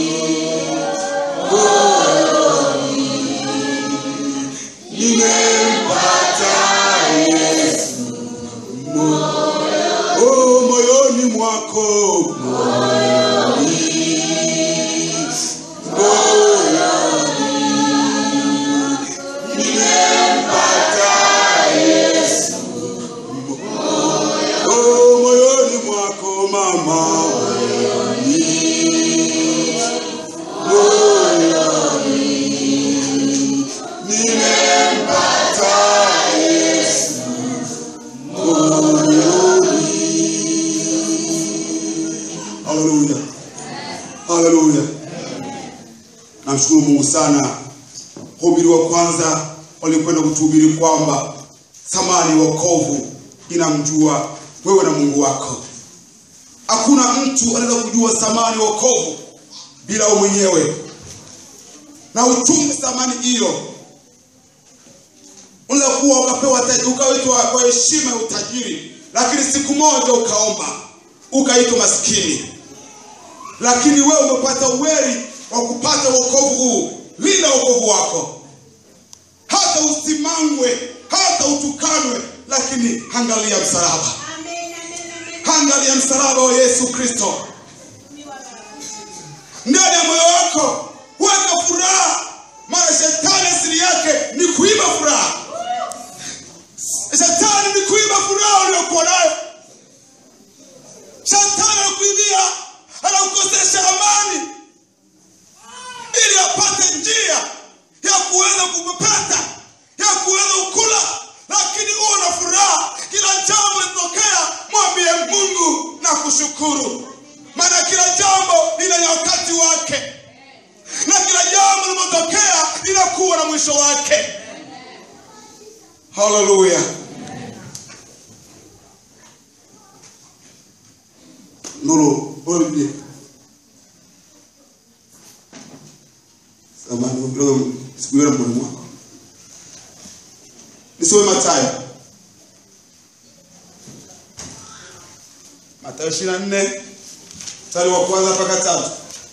moyoni nimempata Yesu moyoni oh moyoni mwako moyoni Hallelujah. Namshukuru Mungu sana. Hubiri wa kwanza walikwenda kutuhubiri kwamba thamani wokovu inamjua wewe na Mungu wako. Hakuna mtu anaweza kujua thamani wokovu bila wewe mwenyewe. Na uchungu thamani hiyo. Unaweza kuwa ukapewa ukaitwa kwa heshima ya utajiri, lakini siku moja ukaomba, ukaitwa maskini. Lakini wewe umepata uweri wa kupata wokovu huu. Linda wokovu wako. Hata usimangwe, hata utukanwe, lakini angalia msalaba. Angalia msalaba wa Yesu Kristo. Ndani ya moyo wako weka furaha. Maana shetani asili yake ni kuiba furaha. Shetani ni kuiba furaha uliyokuwa nayo. Shetani anakuibia, anakukosesha amani ili apate njia ya kuweza kupata, ya kuweza kukula, lakini uwe na furaha. Kila jambo litokea, mwambie Mungu na kushukuru. Maana kila jambo lina wakati wake. Na kila jambo linapotokea linakuwa na mwisho wake. Hallelujah. Nuru, Biblia. Samahani, Usiwe na mkono wako. Nisome Mathayo. Mathayo ishirini na nne mstari wa kwanza mpaka tatu.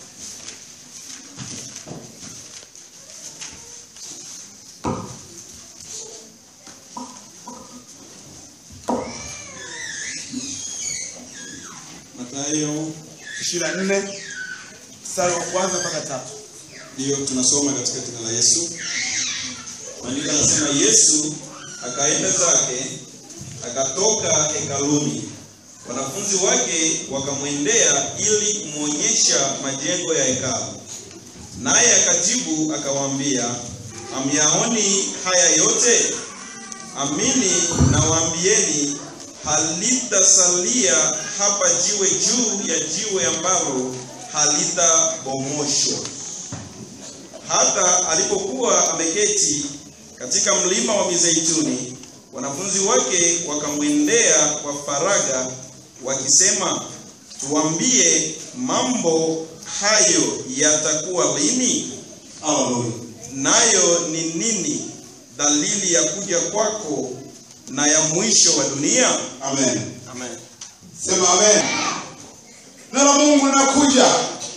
Mathayo ishirini na nne mstari wa kwanza mpaka tatu. Ndio tunasoma katika jina la Yesu. Maandiko yanasema Yesu akaenda zake, akatoka hekaluni. Wanafunzi wake wakamwendea ili kumuonyesha majengo ya hekalu. Naye akajibu akawaambia, "Hamyaoni haya yote? Amini nawaambieni, halitasalia hapa jiwe juu ya jiwe ambalo halitabomoshwa." Hata alipokuwa ameketi katika mlima wa Mizeituni, wanafunzi wake wakamwendea kwa faraga wakisema, "Tuambie, mambo hayo yatakuwa lini? Haleluya. Nayo ni nini dalili ya kuja kwako na ya mwisho wa dunia?" Amen. Amen. Sema amen. Neno Mungu linakuja.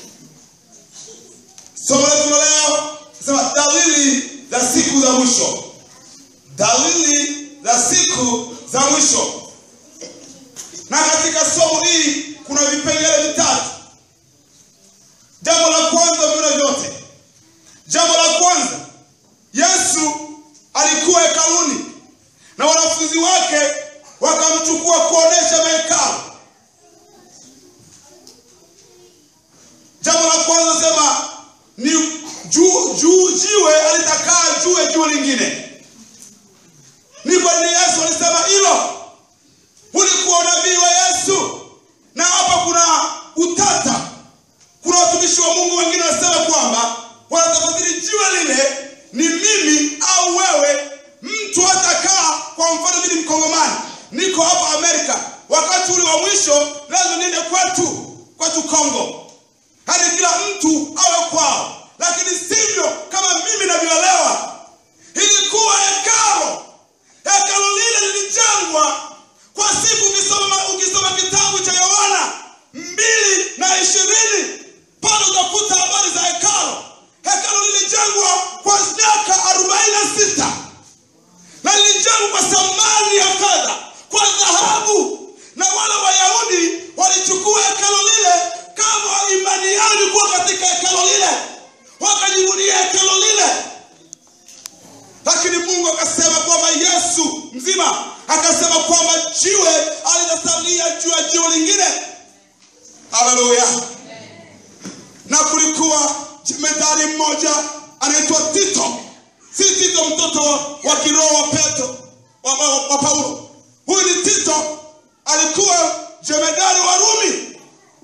Somo letu leo sema dalili za siku za mwisho. Dalili za siku za mwisho. Na katika somo hili kuna vipengele vitatu. Jambo la kwanza vile vyote. Jambo la kwanza, Yesu alikuwa hekaluni na wanafunzi wake wakamchukua kuonesha hekalu. Jambo la kwanza sema ni juu juu jiwe alitakaa juu ya jiwe lingine. Ni kwa nini Yesu alisema hilo? Ulikuwa unabii wa Yesu. Na hapa kuna utata. Kuna watumishi wa Mungu wengine wanasema kwamba wanatafsiri jiwe lile ni mimi au wewe. Mtu atakaa, kwa mfano mimi Mkongomani, niko hapa Amerika, wakati ule wa mwisho lazima niende kwetu, kwetu Kongo. Hadi kila mtu awe kwao. Lakini sivyo kama mimi navyoelewa. Ilikuwa hekalu. Hekalu lile lilijengwa kwa siku. Ukisoma ukisoma kitabu cha Yohana mbili na ishirini, pale utakuta habari za hekalu. Hekalu lilijengwa kwa miaka arobaini na sita. Na lilijengwa kwa samani ya fedha, kwa dhahabu. Na wale Wayahudi walichukua hekalu lile kama imani yao ilikuwa katika hekalu lile. Wakajivunia hekalu lile. Lakini Mungu akasema kwamba Yesu mzima akasema kwamba jiwe alitasalia juu ya jiwe lingine. Haleluya. Na kulikuwa jemedari mmoja anaitwa Tito. Si Tito mtoto wa, wa kiroho wa Petro wa, wa, wa Paulo. Huyu ni Tito, alikuwa jemedari wa Rumi.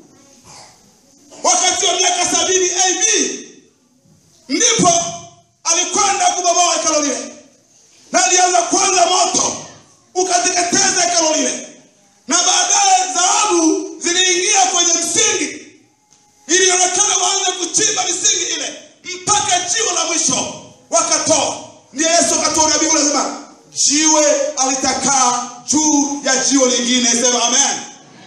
Wakati wa miaka sabini A D ndipo alikwenda kubomoa hekalu lile. Na alianza kwanza moto ukateketeza hekalu lile. Na baadaye dhahabu ziliingia kwenye msingi. Ilionekana waanze kuchimba misingi ile mpaka jiwe la mwisho wakatoa. Ndiye Yesu akatoa nabii anasema jiwe alitakaa juu ya jiwe lingine. Sema amen.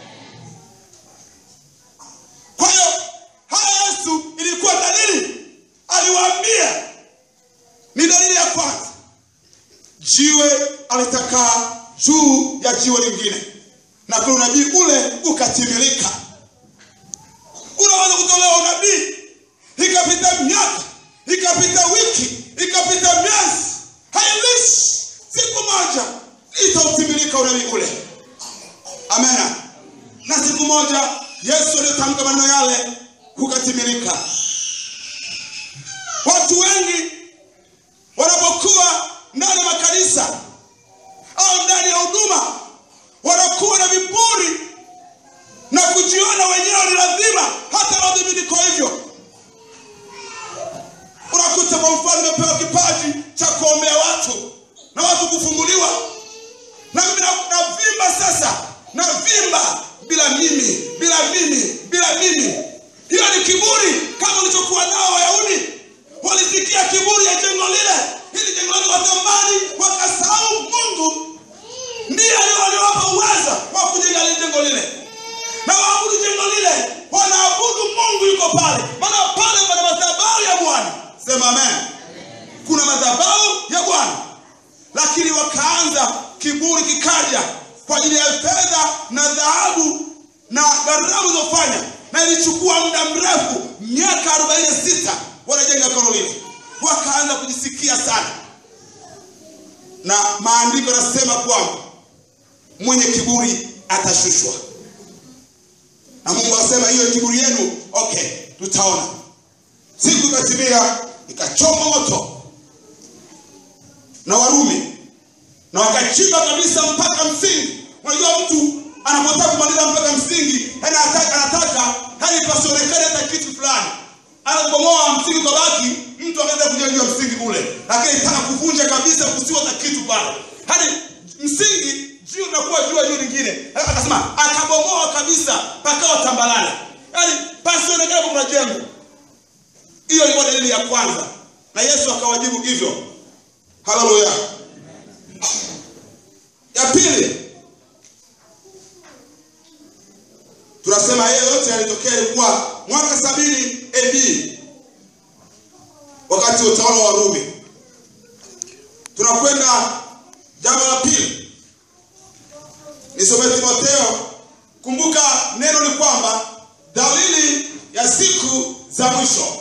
Kwa hiyo haya Yesu ilikuwa dalili. Aliwaambia ni dalili ya kwanza. Jiwe alitakaa juu ya jiwe lingine. Na kwa unabii ule ukatimilika. Unaweza kutolewa unabii, ikapita miaka, ikapita wiki, ikapita miezi, hailishi, siku moja itautimilika unabii ule. Amen. Na siku moja Yesu alitamka maneno yale kukatimilika. Watu wengi wanapokuwa ndani ya makanisa au ndani ya huduma wanakuwa na viburi na kujiona wenyewe ni lazima. Hata watu ndiko hivyo. Unakuta kwa mfano umepewa kipaji cha kuombea watu na watu kufunguliwa. Na mimi navimba sasa, navimba bila mimi, bila mimi, bila mimi. Hiyo ni kiburi kama ulichokuwa nao Wayahudi. Walisikia kiburi ya jengo lile. na ilichukua muda mrefu, miaka arobaini na sita wanajenga hekalu lile. Wakaanza kujisikia sana. Na maandiko yanasema kwamba mwenye kiburi atashushwa. Na Mungu asema hiyo kiburi yenu, okay, tutaona. Siku ikatimia, ikachoma moto na Warumi, na wakachimba kabisa mpaka msingi. Unajua mtu anapotaka kumaliza mpaka msingi, yani anataka anataka hadi pasionekane hata kitu fulani. Anapomoa msingi kwa baki, mtu anaweza kujenga msingi kule. Lakini anataka kuvunja kabisa kusiwa hata kitu pale. Hadi msingi juu unakuwa juu juu lingine. Akasema akabomoa kabisa pakawa tambalala. Yaani pasionekane kuna jengo. Hiyo ilikuwa dalili ya kwanza. Na Yesu akawajibu hivyo. Haleluya. Ya pili, tunasema yeye yote yalitokea ilikuwa mwaka sabini A D, wakati wa utawala wa Rumi. Tunakwenda jambo la pili. Nisome Timotheo. Kumbuka neno ni kwamba dalili ya siku za mwisho.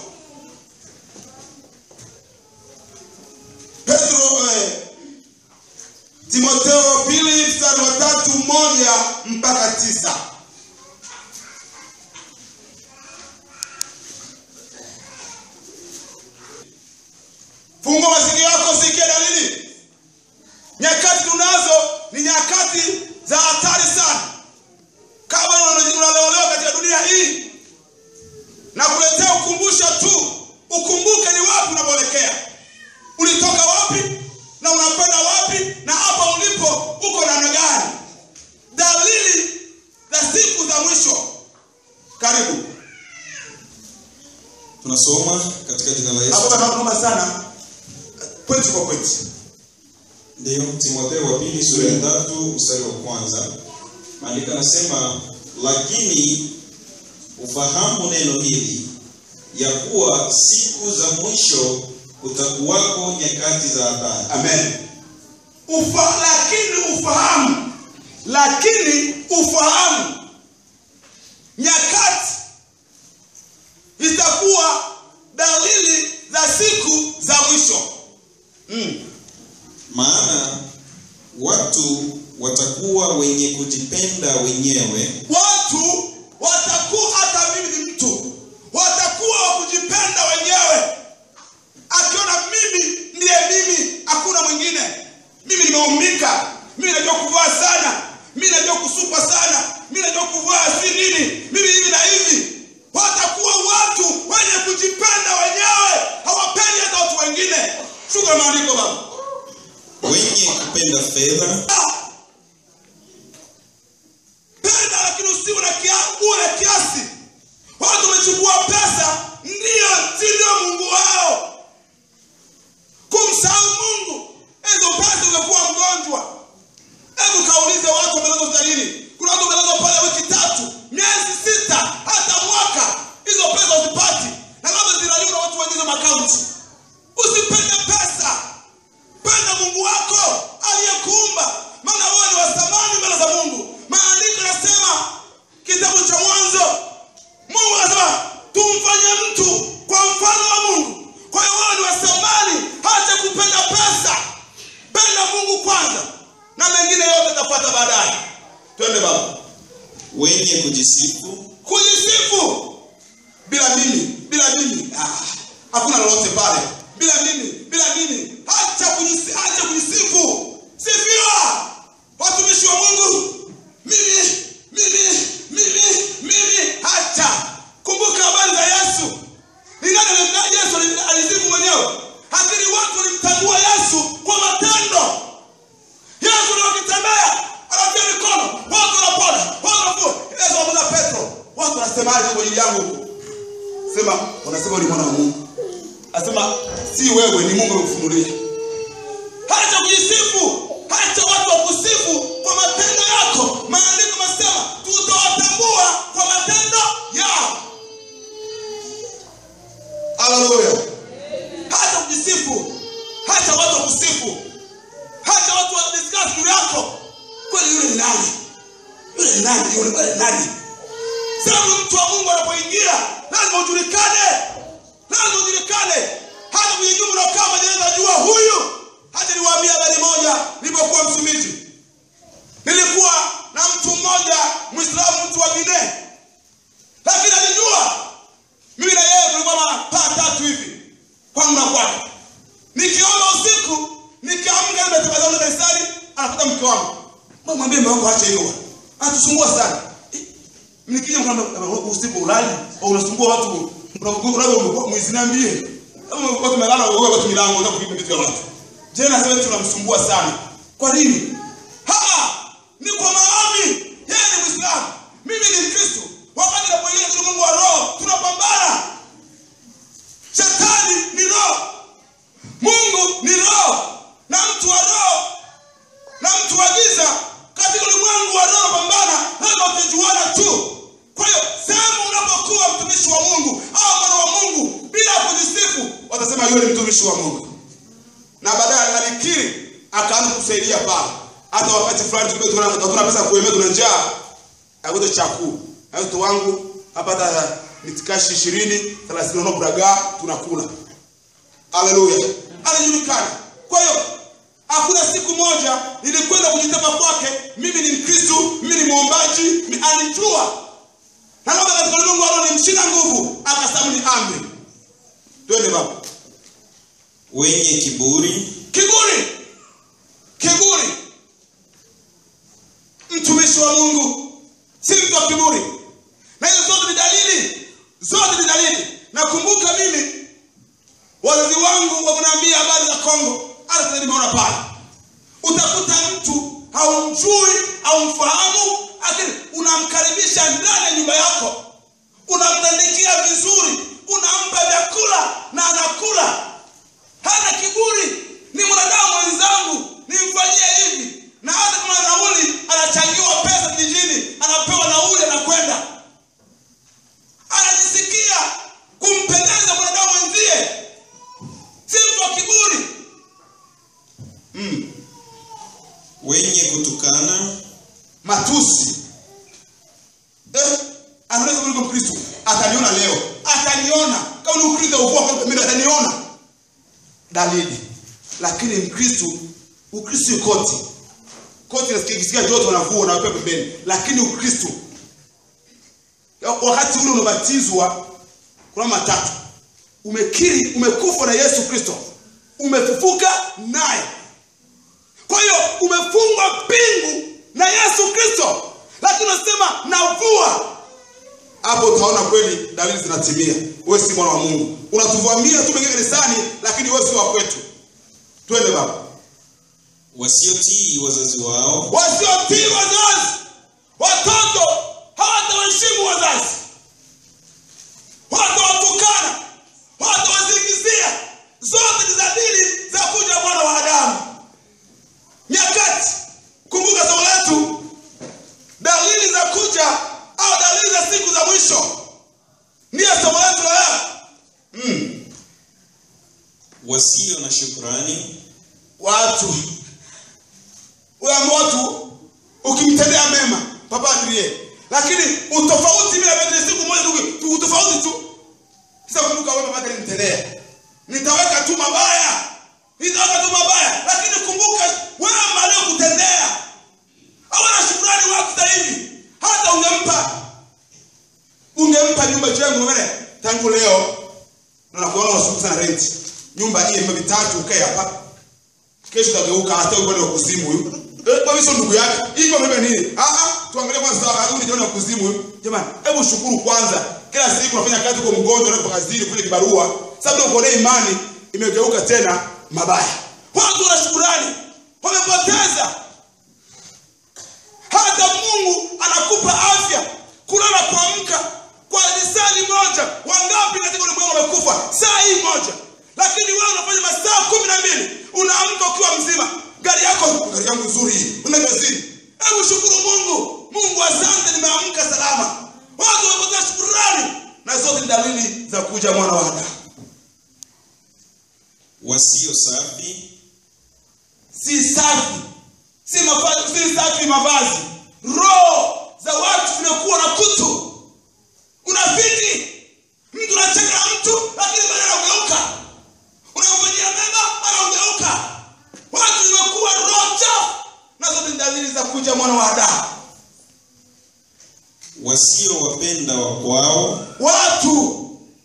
Petro eh, Timotheo pili mstari wa tatu moja mpaka tisa. Fungua masikio yako usikie dalili. Nyakati tunazo ni nyakati za hatari sana. Kama unalelewa katika dunia hii na kuletea ukumbusho tu, ukumbuke ni wapi unapoelekea. Ulitoka wapi na unakwenda wapi, na hapa ulipo uko namna gani? Dalili za siku za mwisho. Karibu. Tunasoma katika jina la Yesu. Hapo tunaomba sana. Kweti kwa kweti. Ndio Timotheo wa pili sura ya tatu mstari wa kwanza. Maandiko yanasema, lakini ufahamu neno hili ya kuwa siku za mwisho utakuwako nyakati za hatari. Amen. Ufa, lakini ufahamu. Lakini ufahamu. Nyakati itakuwa dalili za siku za mwisho. Mm. Maana watu watakuwa wenye kujipenda wenyewe. Watu watakuwa, hata mimi ni mtu, watakuwa wa kujipenda wenyewe. Akiona mimi ndiye mimi, hakuna mwingine. Mimi nimeumbika, mimi najua kuvaa sana, mimi najua kusupa sana, mimi najua kuvaa si nini, mimi hivi na hivi. Watakuwa watu wenye kujipenda wenyewe, hawapendi hata watu wengine. Shuka maandiko baba. Wenye kupenda fedha. Penda lakini usiwe na kiasi. Watu wamechukua pesa, ndio ndio Mungu wao. Kumsahau Mungu. Hizo pesa zimekuwa mgonjwa. Hebu kaulize watu wamelazwa hospitalini. Kuna watu wamelazwa pale wiki tatu, miezi sita, hata mwaka. Hizo pesa usipati. Na labda zinaliwa na watu wengine makaunti. Usipende pesa. Penda Mungu wako aliyekuumba. Maana wewe ni wa thamani mbele za Mungu. Maandiko yanasema kitabu cha Mwanzo, Mungu anasema tumfanye mtu kwa mfano wa Mungu. Kwa hiyo wewe ni wa thamani, hata kupenda pesa. Penda Mungu kwanza, na mengine yote yatafuata baadaye. Twende baba. Wenye kujisifu. Kujisifu. Bila mimi, bila mimi. Ah, hakuna lolote pale. Bila mimi, bila mimi. Acha kujisifu, acha kujisifu. Sifiwa. Watumishi wa Mungu. Mimi, mimi, mimi, mimi. Acha. Kumbuka habari za Yesu. Ni nani alimtaja Yesu? Alisifu mwenyewe. Lakini watu walimtambua Yesu kwa matendo. Yesu ndio akitembea, anapiga mikono, watu wanapona, watu wanafua. Yesu anamuuliza Petro, watu wanasemaje kwa ajili yangu? Sema, wanasema ni mwana wa Mungu. Anasema si wewe, ni Mungu amekufunulia. Acha kujisifu, acha watu wakusifu kwa matendo yako. Maandiko yanasema tutawatambua kwa matendo yao. Haleluya. Acha kujisifu, acha watu wakusifu. Acha watu wa discuss juu yako. Kwani yule ni nani? Yule ni nani? Yule ni nani? Sababu mtu wa Mungu Mungu anapoingia lazima ujulikane. Lazima ujulikane. Hata kwenye nyumba na kama jeneza jua huyu. Hata niwaambia habari moja nilipokuwa Msumbiji. Nilikuwa na mtu mmoja Muislamu, mtu wa Guinea. Lakini alijua mimi na yeye tulikuwa mara tatu hivi kwangu na kwake. Nikiomba usiku, nikiamka nimetabasamu kanisani, anakuta mke wangu. Mbona mwambie mume wangu aache hiyo. Anatusumbua sana. Nikija mkamba usiku ulali au unasumbua watu, unakuwa muizinambie. Kama watu melala wewe watu milango na kuiba vitu vya watu. Je, nasema eti tunamsumbua sana. Kwa nini? Haa! Ni kwa maombi. Yeye ni Muislamu. Mimi ni Mkristo. Wakati tunapoingia katika Mungu wa roho, tunapambana. Shetani ni roho. Mungu ni roho. Na mtu wa roho na mtu wa giza katika ulimwengu wa roho pambana, lazima utajuana tu. Kwa hiyo sema unapokuwa mtumishi wa Mungu au mwana wa Mungu bila kujisifu, watasema yule ni mtumishi wa Mungu. Na baadaye alikiri akaanza kusaidia pale. Hata wakati fulani tulikuwa tunataka pesa kuemea, tuna njaa. Agoto chakula. Watoto wangu hapa hata mitikashi ishirini, thelathini na braga tunakula. Haleluya. Anajulikana. Kwa hiyo hakuna siku moja nilikwenda kujitapa kwake, mimi ni Mkristo, mimi ni muombaji, alijua. Na labda katika ulimwengu wao ni mshina nguvu, akasema ni amri. Twende baba. Wenye kiburi. Kiburi. Kiburi. Mtumishi wa Mungu si mtu wa kiburi. Na hizo zote ni dalili. Zote ni dalili. Nakumbuka mimi wazazi wangu wakuniambia habari za Kongo. Hata nimeona pale. Utakuta mtu haumjui, haumfahamu, lakini unamkaribisha ndani ya nyumba yako. Unamtandikia vizuri, unampa vyakula na anakula. Hana kiburi. Ni mwanadamu wenzangu, nimfanyie hivi. Na hata kama nauli anachangiwa pesa kijijini, anapewa nauli anakwenda. Anajisikia kumpendeza mwanadamu wenzie. Si mtu wa kiburi. Mm. Wenye kutukana. Matusi. Eh, anaweza kuliko Mkristo. Ataniona leo. Ataniona. Kama ni Mkristo uko mimi ataniona. Dalili. Lakini Mkristo, Ukristo koti. Koti nasikisikia joto wanavua na wapepe pembeni. Lakini Ukristo, wakati ule unabatizwa kuna matatu. Umekiri, umekufa na Yesu Kristo. Umefufuka naye. Kwa hiyo umefungwa pingu na Yesu Kristo. Lakini unasema navua. Hapo utaona kweli dalili zinatimia. Wewe si mwana wa Mungu. Unatuvamia tu mengine kanisani, lakini wewe si wa kwetu. Twende baba. Wasiotii wazazi wao. Wasiotii wazazi. Watoto hawatawaheshimu wazazi. Watawatukana. Watawazingizia. Zote ni dalili za kuja mwana wa Adamu. Nyakati. Kumbuka somo letu. Dalili za kuja au dalili za siku za mwisho. Ndiyo somo letu leo. Mm. Wasio na shukrani. Watu. Ule watu ukimtendea mema, papa ndiye. Lakini utofauti mimi na siku moja tu utofauti tu. Sasa kumbuka wewe papa alinitendea. Nitaweka tu mabaya. Nitaweka tu mabaya, lakini kumbuka wewe mali kutendea. Hawana shukrani wako sasa hivi. Hata ungempa ungempa nyumba yangu wewe tangu leo na nakuona unasukuza na rent. Nyumba hii ni vitatu ukae hapa. Kesho utageuka hata uone kuzimu huyu. Eh, kwa hiyo ndugu yake, hiyo mbebe nini? Ah ah, tuangalie kwanza huyu ndio kuzimu huyu. Jamani, hebu shukuru kwanza. Kila siku unafanya kazi kwa mgonjwa na kwa kazini kule kibarua. Sababu uko na imani imegeuka tena mabaya. Watu wana shukrani. Wamepoteza. Hata Mungu anakupa afya. Kulala kuamka kwa lisali moja. Wangapi katika ulimwengu wamekufa saa hii moja. Lakini wewe unafanya masaa kumi na mbili. Unaamka ukiwa mzima. Gari yako, gari yangu nzuri hii. Una gazini. Hebu shukuru Mungu. Mungu asante nimeamka salama. Watu wamepoteza shukrani. Na zote ni dalili za kuja mwana wa Adamu. Wasio safi. Si safi. Si mavazi, si safi mavazi. Roho za watu zinakuwa na kutu. unafiki. Mtu anacheka na mtu lakini baadaye anageuka. Unamfanyia mema anageuka. Watu wamekuwa roho chafu. Nazo ni dalili za kuja mwana wa Adamu. Wasio wapenda wa kwao. Watu.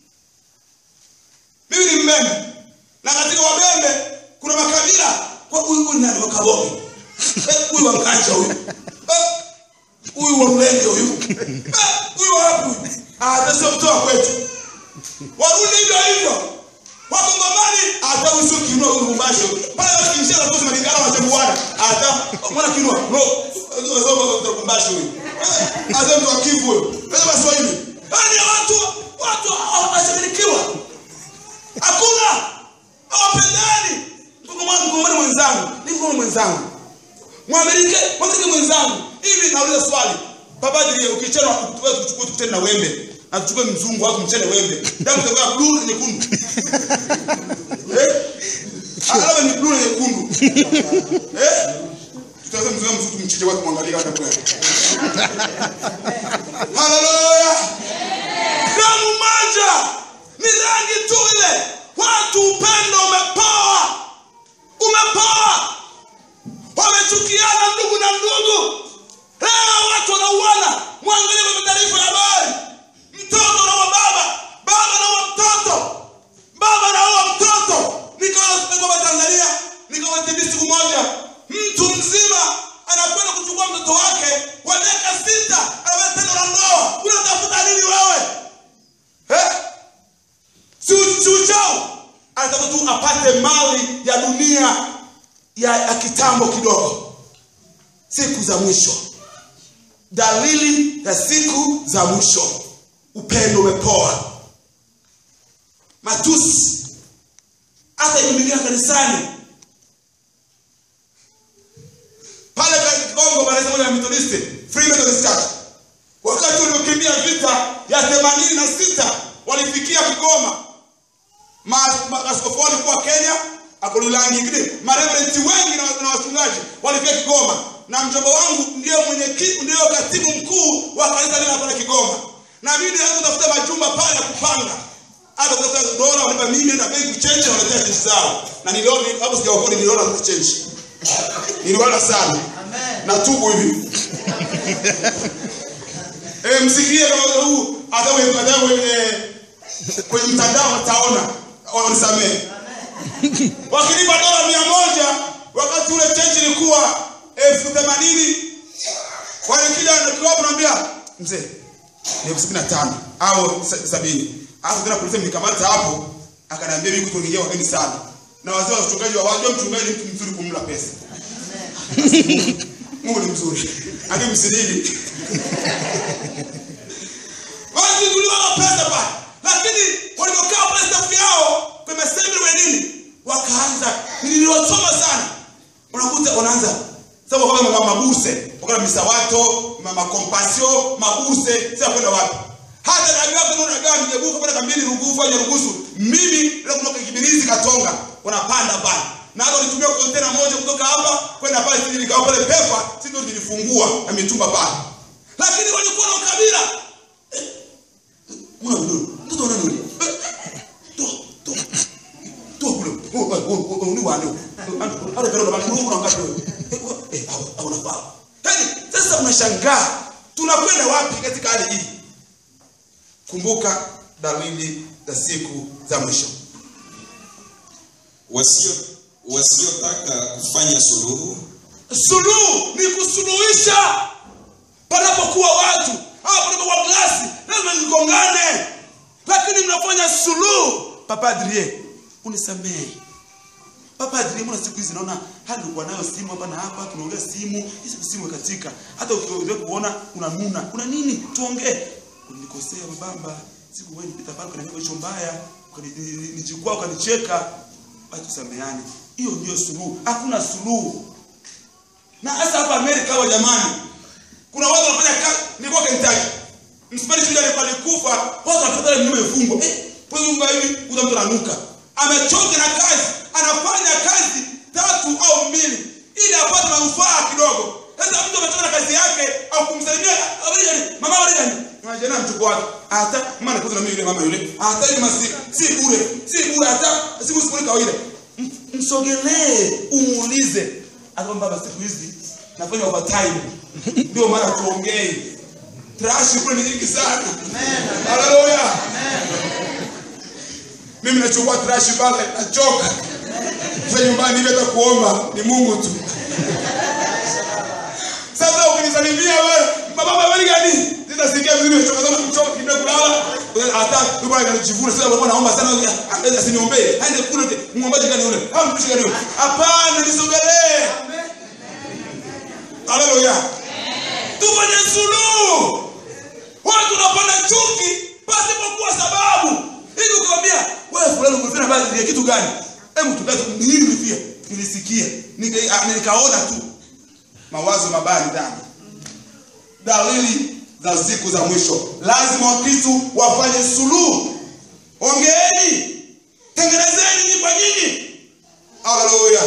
Mimi ni Mbembe. Na katika Wabembe kuna makabila. Kwa huyu huyu nani Wakaboge? Eh, huyu Wangacha huyu. Eh, huyu wa Mlenge huyu. Eh, huyu wapi huyu? Ah, ndio mtoa kwetu. Warundi hivyo hivyo. Wakongomani hata usu kinua huyu Mbasho. Pale wakiingia na kuzi malingana wa Chamuana. Hata mwana kinua. No, ndio Mbasho huyu. Hata mtu akivu huyu. Sasa Waswahili. Bali watu watu hawashirikiwa. Hakuna hawapendani. Mkomani mwenzangu, ni mkomani mwenzangu. Mwamerika, Mwamerika mwenzangu. Hivi nauliza swali. Papadri ukichana kuchukua kuchukua tukutane na wembe. Na tuchukue mzungu wako mchele wembe. Damu itakuwa blue nyekundu. Eh? Alama ni blue nyekundu. Eh? Tutaweza mzungu mzungu mchiche watu muangalia hata kwa. Haleluya. Damu moja. Ni rangi tu ile. Watu upendo umepoa. Umepoa. Wamechukiana ndugu na ndugu. Leo watu wanauana. Muangalie kwa taarifa ya habari. Mtoto na baba, baba na mtoto. Baba na mtoto. Nikawa kwa Tanzania, nikawa T V siku moja. Mtu mzima anakwenda kuchukua mtoto wake wa miaka sita, anabeba tendo la ndoa. Unatafuta nini wewe? Eh? Si uchao. Anataka tu apate mali ya dunia ya, ya kitambo kidogo. Siku za mwisho. Dalili ya siku za mwisho. Upendo umepoa. Matusi. Hata imeingia kanisani. Pale kwa Kongo kanisa moja la Methodist, Free Methodist Church. Wakati waliokimbia vita ya themanini na sita walifikia Kigoma. Maaskofu walikuwa Kenya, akolilangi ingine. Mareverend wengi na, na wachungaji walifika Kigoma. Na mjomba wangu ndio mwenyekiti, ndio katibu mkuu wa kanisa lile hapa Kigoma. Na mimi ndio kutafuta majumba pale ya kupanga. Hata kutafuta dola walipa mimi na benki change waletea pesa zao. Na niliona hapo sijaokodi niliona kwa change. Niliona sana. Amen. Na tubu hivi. Eh, msikie kama huu hata wewe baadaye wewe kwenye mtandao utaona wanisamee. Wakilipa dola mia moja wakati ule change ilikuwa elfu themanini. Walikija na kwa naambia mzee ni elfu sitini na tano au sabini. Hapo tena polisi mnikamata hapo akaniambia mimi kutoingia wakati sana. Na wazee wa wachungaji wawajua mchungaji ni mtu mzuri kumla pesa. Mungu ni mzuri. Hadi msidili. Watu tuliona pesa pale. Lakini walipokaa pale staff yao kwa message wa nini? Wakaanza niliwasoma sana. Unakuta wanaanza sababu kama mama mabuse, wakati misawato, mama compassion, mabuse, sasa kwenda wapi? Hata na gapi na gapi mjebuka kwenda kambini rugufu au rugusu. Mimi leo kutoka Kibirizi Katonga, wanapanda pale. Na hao walitumia container moja kutoka hapa kwenda pale sisi nikawa pale pepa, sisi ndio tulifungua na mitumba pale. Lakini walikuwa na ukabila. Mbona ndio? Mtoto wana nini? To to. To kule. Oh, ni wano. Hata kero na Mungu na ngapi wewe? Eh, au unafaa. Yaani sasa unashangaa tunakwenda wapi katika hali hii? Kumbuka dalili za siku za mwisho. Wasio wasiotaka kufanya suluhu. Suluhu ni kusuluhisha. Panapokuwa watu, hapo panapokuwa glasi, lazima zigongane. Lakini mnafanya suluhu. Papadrie, unisamehe. Papadrie, mbona siku hizi naona hadi wanayo simu hapa na hapa, tunaongea simu, hizi simu katika. Hata ukiweza kuona unanuna, kuna nini? Tuongee. Unikosea Mabamba, siku wewe nipita pale kaniambia hicho mbaya, nijikwa ukanicheka. Watu sameane. Hiyo ndio suluhu. Hakuna suluhu. Na hasa hapa Amerika wa jamani, kuna watu wanafanya kazi nilikuwa Kentucky. Mspanish yule alikufa, watu wanapata mnyume fungo. Eh, kwa hiyo hivi kuna mtu ananuka. Amechoka na kazi, anafanya kazi tatu au mbili ili apate manufaa kidogo. Sasa mtu amechoka na kazi yake au kumsalimia, mama wale Unajana mchukua watu. Hata maana kuzo na mimi yule mama yule. Hata ile masi si bure. Si bure hata si bure kawaida. Msogelee, umuulize. Akamwambia baba siku hizi nafanya overtime. Ndio maana tuongee. Trash kule ni nyingi sana. Amen. Haleluya. Amen. Mimi nachukua trash pale nachoka. Sasa nyumbani niweza kuomba ni Mungu tu. Sasa ukinisalimia wewe, baba habari gani? Nitasikia vizuri choka sana kuchoka kidogo kulala. Hata tu bwana anajivuna sasa bwana naomba sana anaweza asiniombee. Aende kule muombaje gani yule? Au mtumishi gani yule? Hapana nisogelee. Amen. Haleluya. Tufanye suluhu. Watu wanapanda chuki pasipokuwa sababu. Ili ukamwambia wewe fulani unafanya baadhi ya kitu gani? Hebu tukaze nini ulifia? Nilisikia. Nika nikaona tu mawazo mabaya ndani. Dalili za siku za mwisho. Lazima Wakristo wafanye suluhu. Ongeeni. Tengenezeni kwa nyinyi. Haleluya.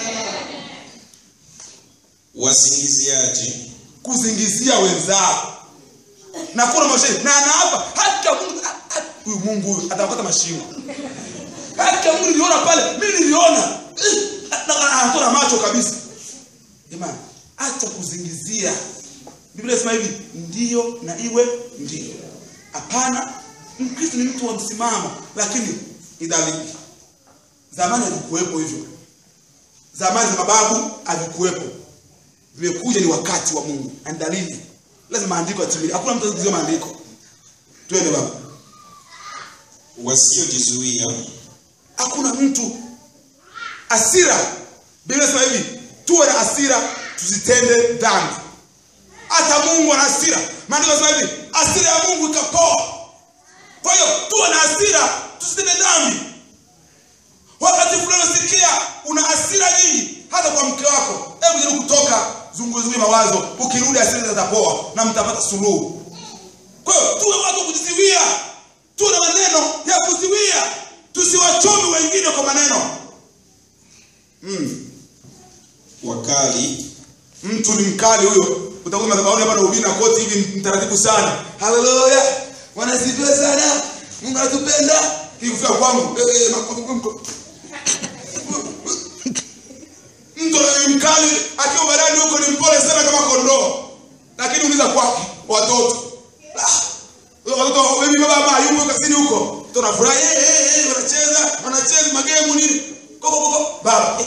Wasingiziaje? Kuzingizia wenzao. Na kuna mashahidi na anaapa hata Mungu huyu Mungu huyu atapata mashimo. Hata Mungu niliona pale, mimi niliona. Na anatoa macho kabisa. Jamani, acha kuzingizia. Biblia inasema hivi, ndio na iwe ndio. Hapana, Mkristo ni mtu wa msimamo, lakini ni Dalili. Zamani alikuwepo hivyo. Zamani za mababu alikuwepo. Vimekuja ni wakati wa Mungu. Ni Dalili. Lazima maandiko yatimie. Hakuna mtu anazungumzia maandiko. Twende baba. Wasiojizuia. Hakuna mtu hasira. Biblia inasema hivi, tuwe na hasira tusitende dhambi. Hata Mungu ana hasira. Maandiko yanasema hivi, hasira ya Mungu ikapoa. Kwa hiyo tuwe na hasira tusitende dhambi. Wakati fulani unasikia una hasira nyingi hata kwa mke wako, hebu jaribu kutoka zunguzuni mawazo, ukirudi hasira zitapoa na mtapata suluhu. Kwa hiyo tuwe watu kujiziwia. Tuwe na maneno ya kuziwia. Tusiwachome wengine kwa maneno. Mm. Wakali. Mtu ni mkali huyo. Utakuwa madhabahuni hapa na ubini na koti hivi mtaratibu sana. Haleluya. Wanasifiwa sana. Mungu anatupenda. Kifika kwangu eh makofi mko. Mtu ni mkali akiwa barani huko ni mpole sana kama kondoo. Lakini uliza kwake watoto. Watoto wewe baba hayupo kazini huko. Tunafurahi eh eh wanacheza, wanacheza magemu nini? Koko koko baba.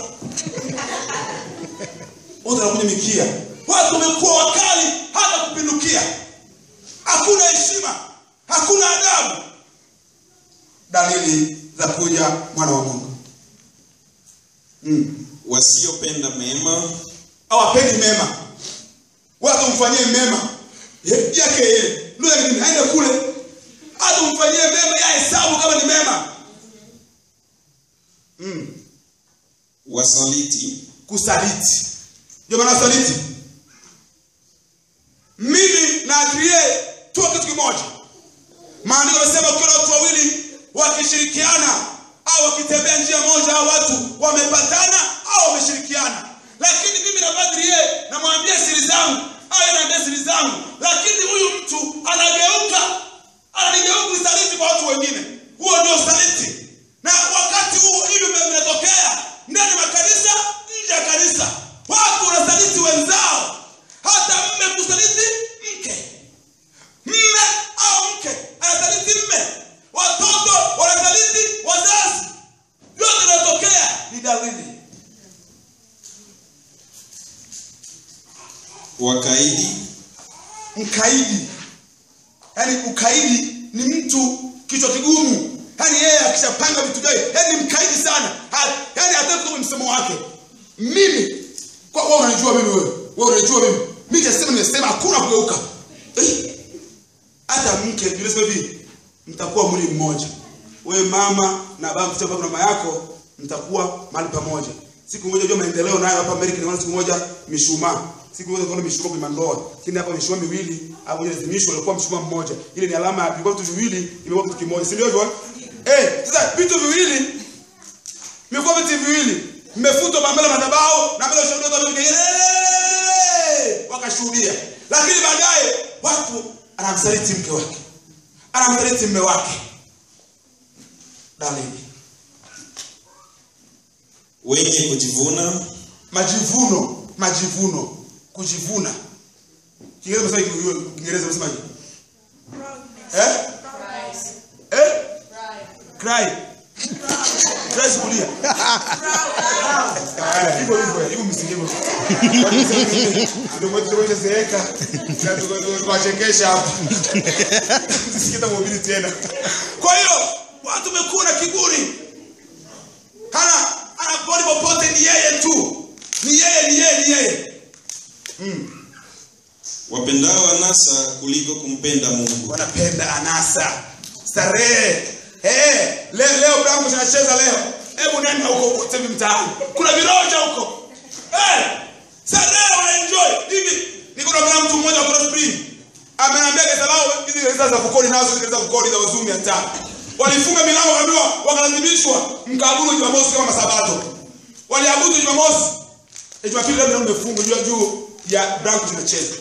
Wote wanakuja mikia. Watu wamekuwa wakali hata kupindukia. Hakuna heshima, hakuna adabu. Dalili za kuja mwana wa Mungu. Mm. Wasiopenda mema. Hawapendi mema. Watu mfanyie mema. Yake yeye. Ndio nini? Aende kule. Hata mfanyie mema ya hesabu kama ni mema. Mm. Wasaliti. Kusaliti. Ndio maana saliti. Mimi na Adrie tuko kitu kimoja. Maandiko yanasema kuna watu wawili wakishirikiana au wakitembea njia moja au watu wamepatana au wameshirikiana. Lakini mimi na Adrie namwambia siri zangu, au anaambia siri zangu, lakini huyu mtu anageuka. Anageuka kusaliti kwa watu wengine. Huo ndio saliti. Na wakati huo hivyo vinatokea ndani ya kanisa, nje ya kanisa. Watu wanasaliti wenzao. Hata mme kusaliti mke. Mme au mke anasaliti mme. Watoto wanasaliti wazazi. Yote yanatokea ni dalili. Wakaidi. Mkaidi. Yaani ukaidi ni mtu kichwa kigumu. Yaani yeye akishapanga vitu vyake, yaani mkaidi sana. Yaani hataki kutoka msemo wake. Mimi kwa wewe unajua mimi wewe. Wewe unajua mimi. Mimi nasema nimesema hakuna kugeuka. Hata mke vile sema hivi mtakuwa mwili mmoja. Wewe mama na baba kutoka na mama yako mtakuwa mahali pamoja. Siku moja unajua maendeleo nayo hapa Amerika ni siku moja mishumaa. Siku moja kuna mishumaa kwa mandoa. Lakini hapa mishumaa miwili, hapo ile zimisho ilikuwa mshumaa mmoja. Ile ni alama ya vilikuwa vitu viwili, imekuwa kitu kimoja. Si ndio hivyo? Eh, sasa vitu viwili imekuwa vitu viwili. Mmefutwa mbele madhabahu na mbele ushuhuda watu wengine wakashuhudia. Lakini baadaye watu anamsaliti mke wake, anamsaliti mume wake. Dalili. Wenye kujivuna, majivuno, majivuno, kujivuna. Kiingereza msema Kiingereza msema eh? Eh? Cry. Cry kulia. Ah, hivyo hivyo, hivyo msingemo. Ndio mmoja wewe zeeka. Tunachekesha hapa. Tusikita mhubiri tena. Kwa hiyo watu wamekuwa na kiburi. Hana ana body popote ni yeye tu. Ni yeye, ni yeye, ni yeye. Mm. Wapendao anasa kuliko kumpenda Mungu. Wanapenda anasa. Starehe. Eh, leo leo Branco tunacheza leo. Hebu nenda huko wote mtaani. Kuna viroja huko. Eh, starehe wa enjoy. Hivi niko na mtu mmoja wa Cross Spring. Ameniambia kesho hizi pesa za kukodi nazo zile za kukodi za wazungu mia tano. Walifunga milango waambiwa wakalazimishwa mkaabudu Jumamosi kama masabato. Waliabudu Jumamosi. E Jumapili leo umefungwa juu juu ya Branco tunacheza.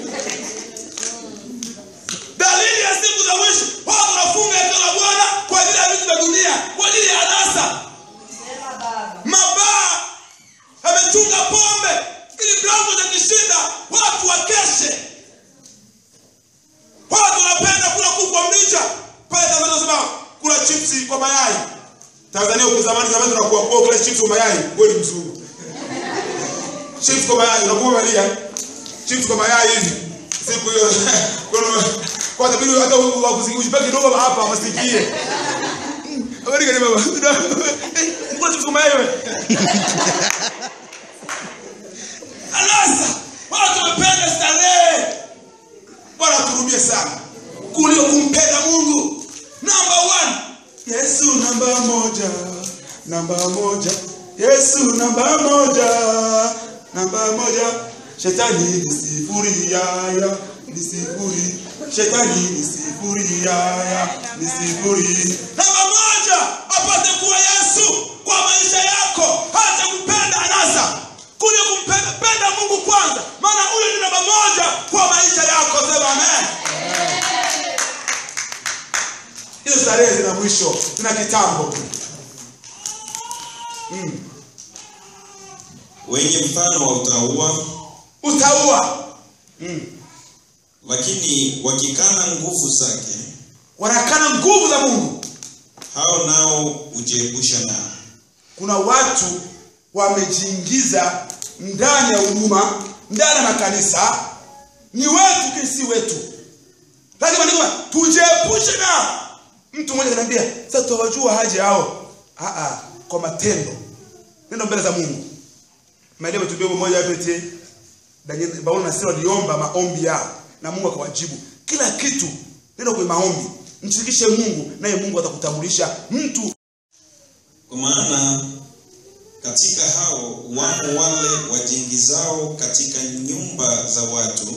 Dalili ya siku za mwisho, wao wanafunga hekalu la Bwana kwa ajili ya vitu vya dunia, kwa ajili ya anasa. Mabamba ametunga pombe ili Branco itakishinda watu wakeshe. Watu wanapenda kula kuku wa mrija. Pale Tanzania tunasema kula chipsi kwa mayai. Tanzania huko zamani zamani tunakuwa kwa kula chips kwa mayai, wewe ni mzungu. Chips kwa mayai unakuwa Maria. Chips kwa mayai hivi. Siku hiyo kwa sababu hata wakuzipaki kidogo hapa wasikie. Habari gani baba? Mbona chips kwa mayai wewe? Alasa, watu wapenda starehe. Bwana turumie sana. Kuliko kumpenda Mungu. Number one. Yesu namba moja. Namba moja. Yesu namba moja. Namba moja. Shetani ni sifuri yaya. Ni sifuri. Shetani ni sifuri yaya. Ni sifuri. Namba moja. Apate kuwa Yesu kwa maisha yako. Hata kupenda anasa. Kuliko kumpenda penda Mungu kwanza. Maana huyo ni namba moja kwa maisha yako. Sema amen. Hizo starehe zina mwisho, zina kitambo. Mm. Wenye mfano wa utaua, utaua. Mm. Lakini wakikana nguvu zake, wanakana nguvu za Mungu, hao nao ujiepusha nao. Kuna watu wamejiingiza ndani ya huduma, ndani ya makanisa, ni wetu kesi wetu. Lazima ndio tujiepushe nao. Mtu mmoja ananiambia, sasa tuwajua haje hao? Ah ah, kwa matendo. Nenda mbele za Mungu. Maelezo tubebo moja hapo eti Daniel Paulo na Sila waliomba maombi yao na Mungu akawajibu. Kila kitu nenda kwa maombi. Mshirikishe Mungu naye Mungu atakutambulisha mtu. Kwa maana katika hao wamo wale wajiingizao katika nyumba za watu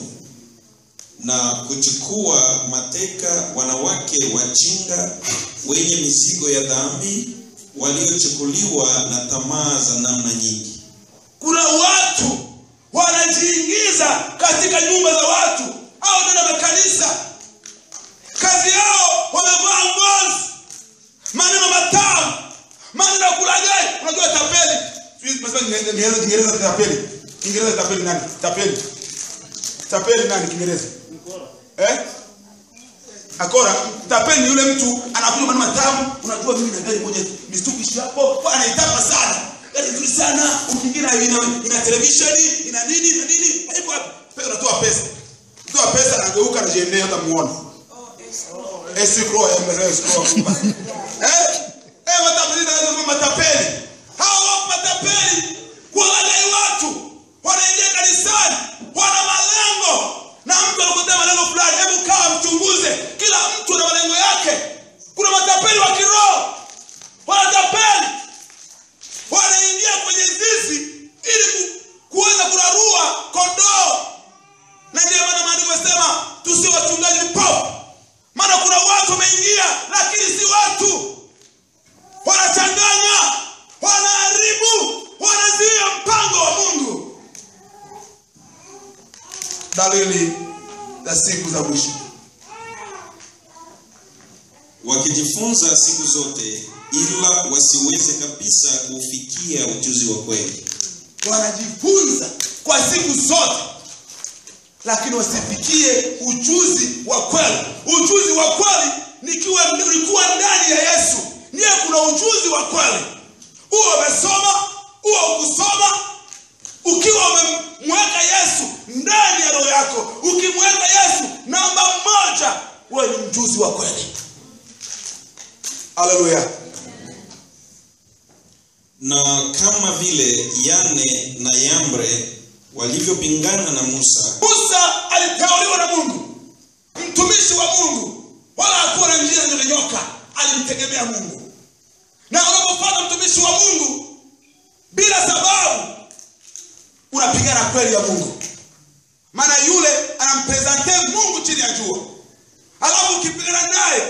na kuchukua mateka wanawake wajinga wenye mizigo ya dhambi waliochukuliwa na tamaa za namna nyingi. Kuna watu wanajiingiza katika nyumba za watu au ndani ya makanisa. Kazi yao wamevaa ngozi, maneno matamu, maneno ya kulagai. Unajua tapeli? Kiingereza Kiingereza tapeli. Kiingereza tapeli nani? Tapeli. Tapeli nani Kiingereza? Eh? Akora, tapeli yule mtu anakuja maneno matamu, unajua mimi na gari moja mistukishi hapo, anaitapa sana. Gari nzuri sana, ukingina ina ina television, ina nini na nini? Hapo hapo, pesa unatoa pesa. Unatoa pesa na geuka na jende hata muone. Oh, S Pro M S Pro. Eh? Eh, matapeli ndio matapeli. Hao matapeli kuwalagai watu, wanaingia kanisani, wana malengo. Na mtu anakuta malengo fulani, hebu kaa mchunguze. Kila mtu ana malengo yake. Kuna matapeli wa kiroho. Wanatapeli. Wanaingia kwenye zizi ili kuweza kurarua kondoo. Na ndio maana maandiko yanasema tusiwe wachungaji vipofu. Maana kuna watu wameingia lakini si watu. Wanachanganya, wanaharibu, wanazuia mpango wa Mungu. Dalili za siku za mwisho. wakijifunza siku zote, ila wasiweze kabisa kufikia ujuzi wa kweli. Wanajifunza kwa siku zote, lakini wasifikie ujuzi wa kweli. Ujuzi wa kweli nikiwa nilikuwa ndani ya Yesu. Niye kuna ujuzi wa kweli. Uwe umesoma, uwe ukusoma, ukiwa umemweka Yesu ndani ya roho yako, ukimweka Yesu namba moja, wewe ni mjuzi wa kweli. Haleluya. Na kama vile Yane na Yambre walivyopingana na Musa. Musa aliteuliwa na Mungu, mtumishi wa Mungu, wala hakuwa na njia iliyonyoka, alimtegemea Mungu. Na unapofuata mtumishi wa Mungu bila sababu, unapigana kweli ya Mungu. Maana yule anampresente Mungu chini ya jua. Alafu ukipigana naye,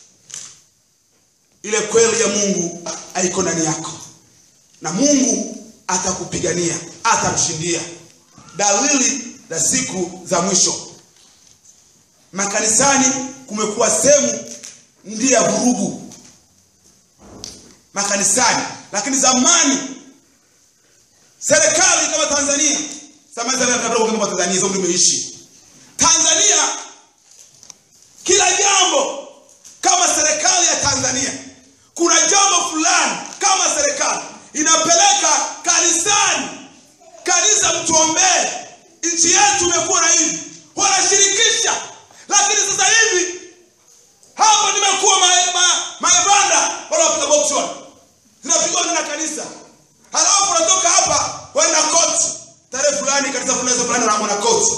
ile kweli ya Mungu haiko ndani yako, na Mungu atakupigania, atamshindia. Dalili za siku za mwisho. Makanisani kumekuwa sehemu ndiye ya vurugu makanisani, lakini zamani serikali kama Tanzania, zamani kama Tanzania zote imeishi. Tanzania kila jambo kama serikali ya Tanzania, kuna jambo fulani kama serikali inapeleka kanisani, kanisa mtuombee, nchi yetu imekuwa na hivi, wanashirikisha. Lakini sasa hivi hapo nimekuwa Mabamba wanapiga box one, zinapigwa na kanisa. Halafu unatoka hapa waenda koti, tarehe fulani kanisa fulani fulani na mwana koti.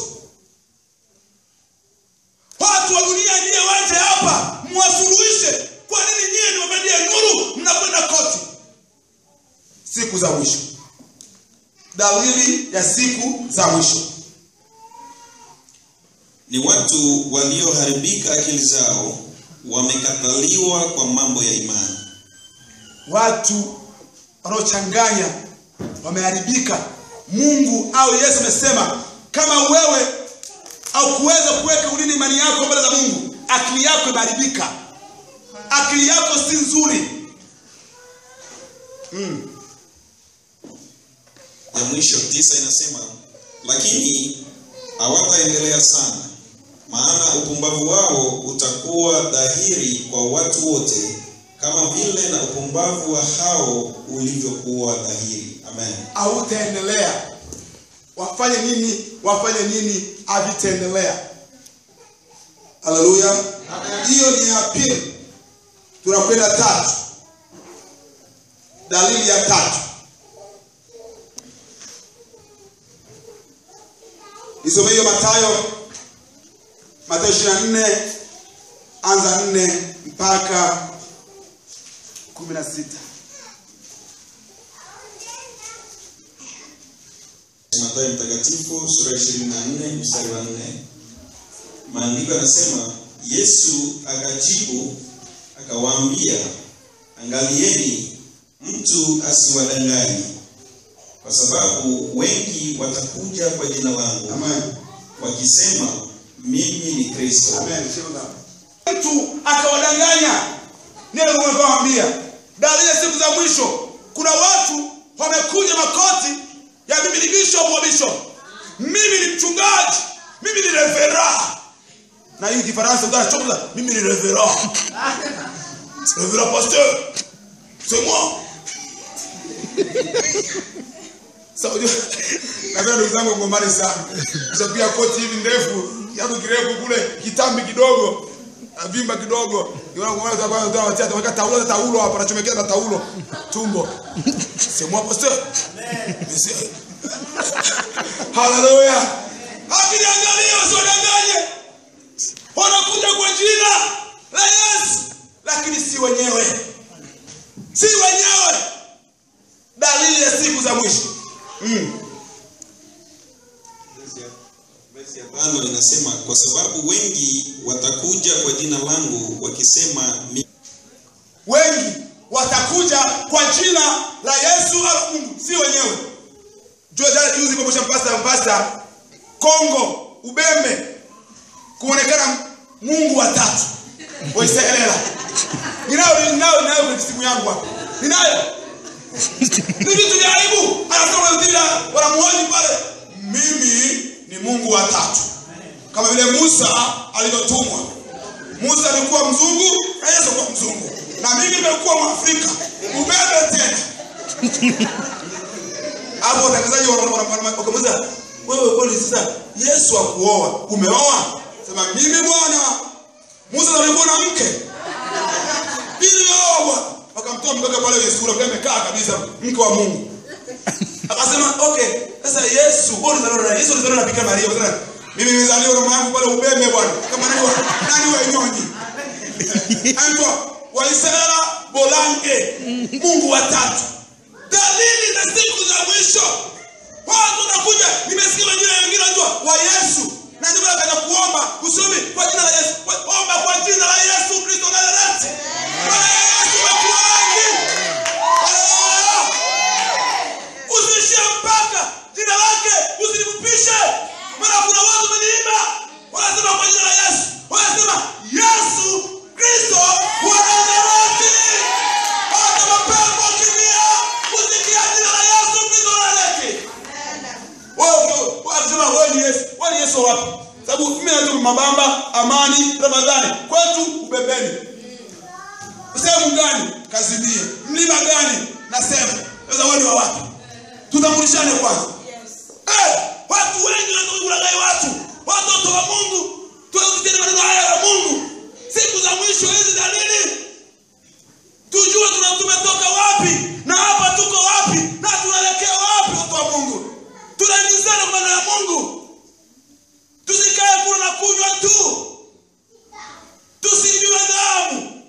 Watu wa dunia ndiye waje hapa mwasuluhishe. Kwa nini nyie ni wapendia nuru mnakwenda koti? Siku za mwisho. Dalili ya siku za mwisho ni watu walioharibika akili zao, wamekataliwa kwa mambo ya imani. Watu wanaochanganya, wameharibika. Mungu au Yesu amesema kama wewe au kuweza kuweka ulini imani yako mbele za Mungu, akili yako imeharibika. Akili yako si nzuri. Mm. Ya mwisho tisa inasema, lakini hawataendelea sana, maana upumbavu wao utakuwa dhahiri kwa watu wote, kama vile na upumbavu wa hao ulivyokuwa dhahiri. Amen. Hautaendelea. Wafanye nini? Wafanye nini? Havitaendelea. Haleluya. Hiyo ni ya pili. Tunakwenda tatu. Dalili ya tatu. Isome hiyo Mathayo Mathayo ishirini na nne anza nne mpaka kumi na sita. Mathayo mtakatifu sura ishirini na nne mstari wa nne. Maandiko yanasema, Yesu akajibu akawaambia, angalieni mtu asiwadanganye, kwa sababu wengi watakuja kwa jina langu. Amen. Wakisema mimi ni Kristo. Amen. Mtu akawadanganya. Neno kumwambia dalili ya siku za mwisho. Kuna watu wamekuja makoti ya mimi ni bishop wa bishop, mimi ni mchungaji, mimi ni reverend. Na hii Kifaransa ndio chokula, mimi ni reverend. Reverend pasteur. C'est moi. Saudi. Napenda ndugu zangu ngomani sana. Usapia koti hivi ndefu, yako kirefu kule, kitambi kidogo, vimba kidogo. Yona ngomani za bwana ndio watia weka taulo taulo hapa anachomekea na taulo tumbo. C'est moi pasteur. Amen. Hallelujah. Hakika angalia usidanganye. Wanakuja kwa jina la Yesu, lakini si wenyewe. Si wenyewe. Dalili ya siku za mwisho. Mm. Verse ya tano inasema, kwa sababu wengi watakuja kwa jina langu wakisema mi... wengi watakuja kwa jina la Yesu au Mungu, si wenyewe. Jua jana juzi kwa mpasta mpasta Kongo Ubembe kuonekana Mungu watatu. Waiselela. kwenye simu yangu hapa. Ninayo. Ni vitu vya aibu. Anasema vile wanamuoji pale, mimi ni Mungu wa tatu. Kama vile Musa alivyotumwa. Musa alikuwa mzungu, na Yesu alikuwa mzungu. Na mimi nimekuwa Mwafrika. Ubebe tena. Hapo watangazaji wakamuuliza, wewe kwani sasa Yesu akuoa, umeoa? Sema mimi bwana. Musa alikuwa na mke. Mimi naoa. Wakamtoa mkaka pale Yesu, ule amekaa kabisa, mke wa Mungu. Akasema, "Okay, sasa Yesu, bora zalora na Yesu zalora na Bikira Maria." Sasa mimi nimezaliwa na mama yangu pale Ubeme bwana. Kama nani wa nani wa nyonyi. Anaitwa Waisera Bolange, Mungu wa tatu. Dalili za siku za mwisho. Watu wanakuja, nimesikia wengine wengine wanajua wa Yesu. Na ndio maana kaja kuomba, usome kwa jina la Yesu. Omba kwa jina la Yesu Kristo wa Nazareti. Yesu akuaje? Usishie mpaka jina lake usilifupishe. Maana kuna watu wameniimba. Wanasema kwa jina la Yesu. Wanasema Yesu Kristo wa Nazareti. Hata mapepo kimia. Usikia jina la Yesu Kristo wa Nazareti. Wao wanasema wewe ni Yesu. Wewe ni Yesu wapi? Sababu mimi najua Mabamba, Amani, Ramadhani. Kwetu Ubebeni. Sehemu gani? Kazimie. Mlima gani? Nasema. Sasa wewe ni wa wapi? Tutambulishane kwanza. Eh, watu wengi wanatulagai watu. Watoto wa Mungu. Tunakutia maneno haya ya Mungu. Siku za mwisho hizi dalili. Tujue tunatoka wapi na hapa tuko wapi na tunaelekea wapi watu wa Mungu. Tunaingizana kwa maneno ya Mungu. Tusikae kula na kunywa tu. Tusinywe damu.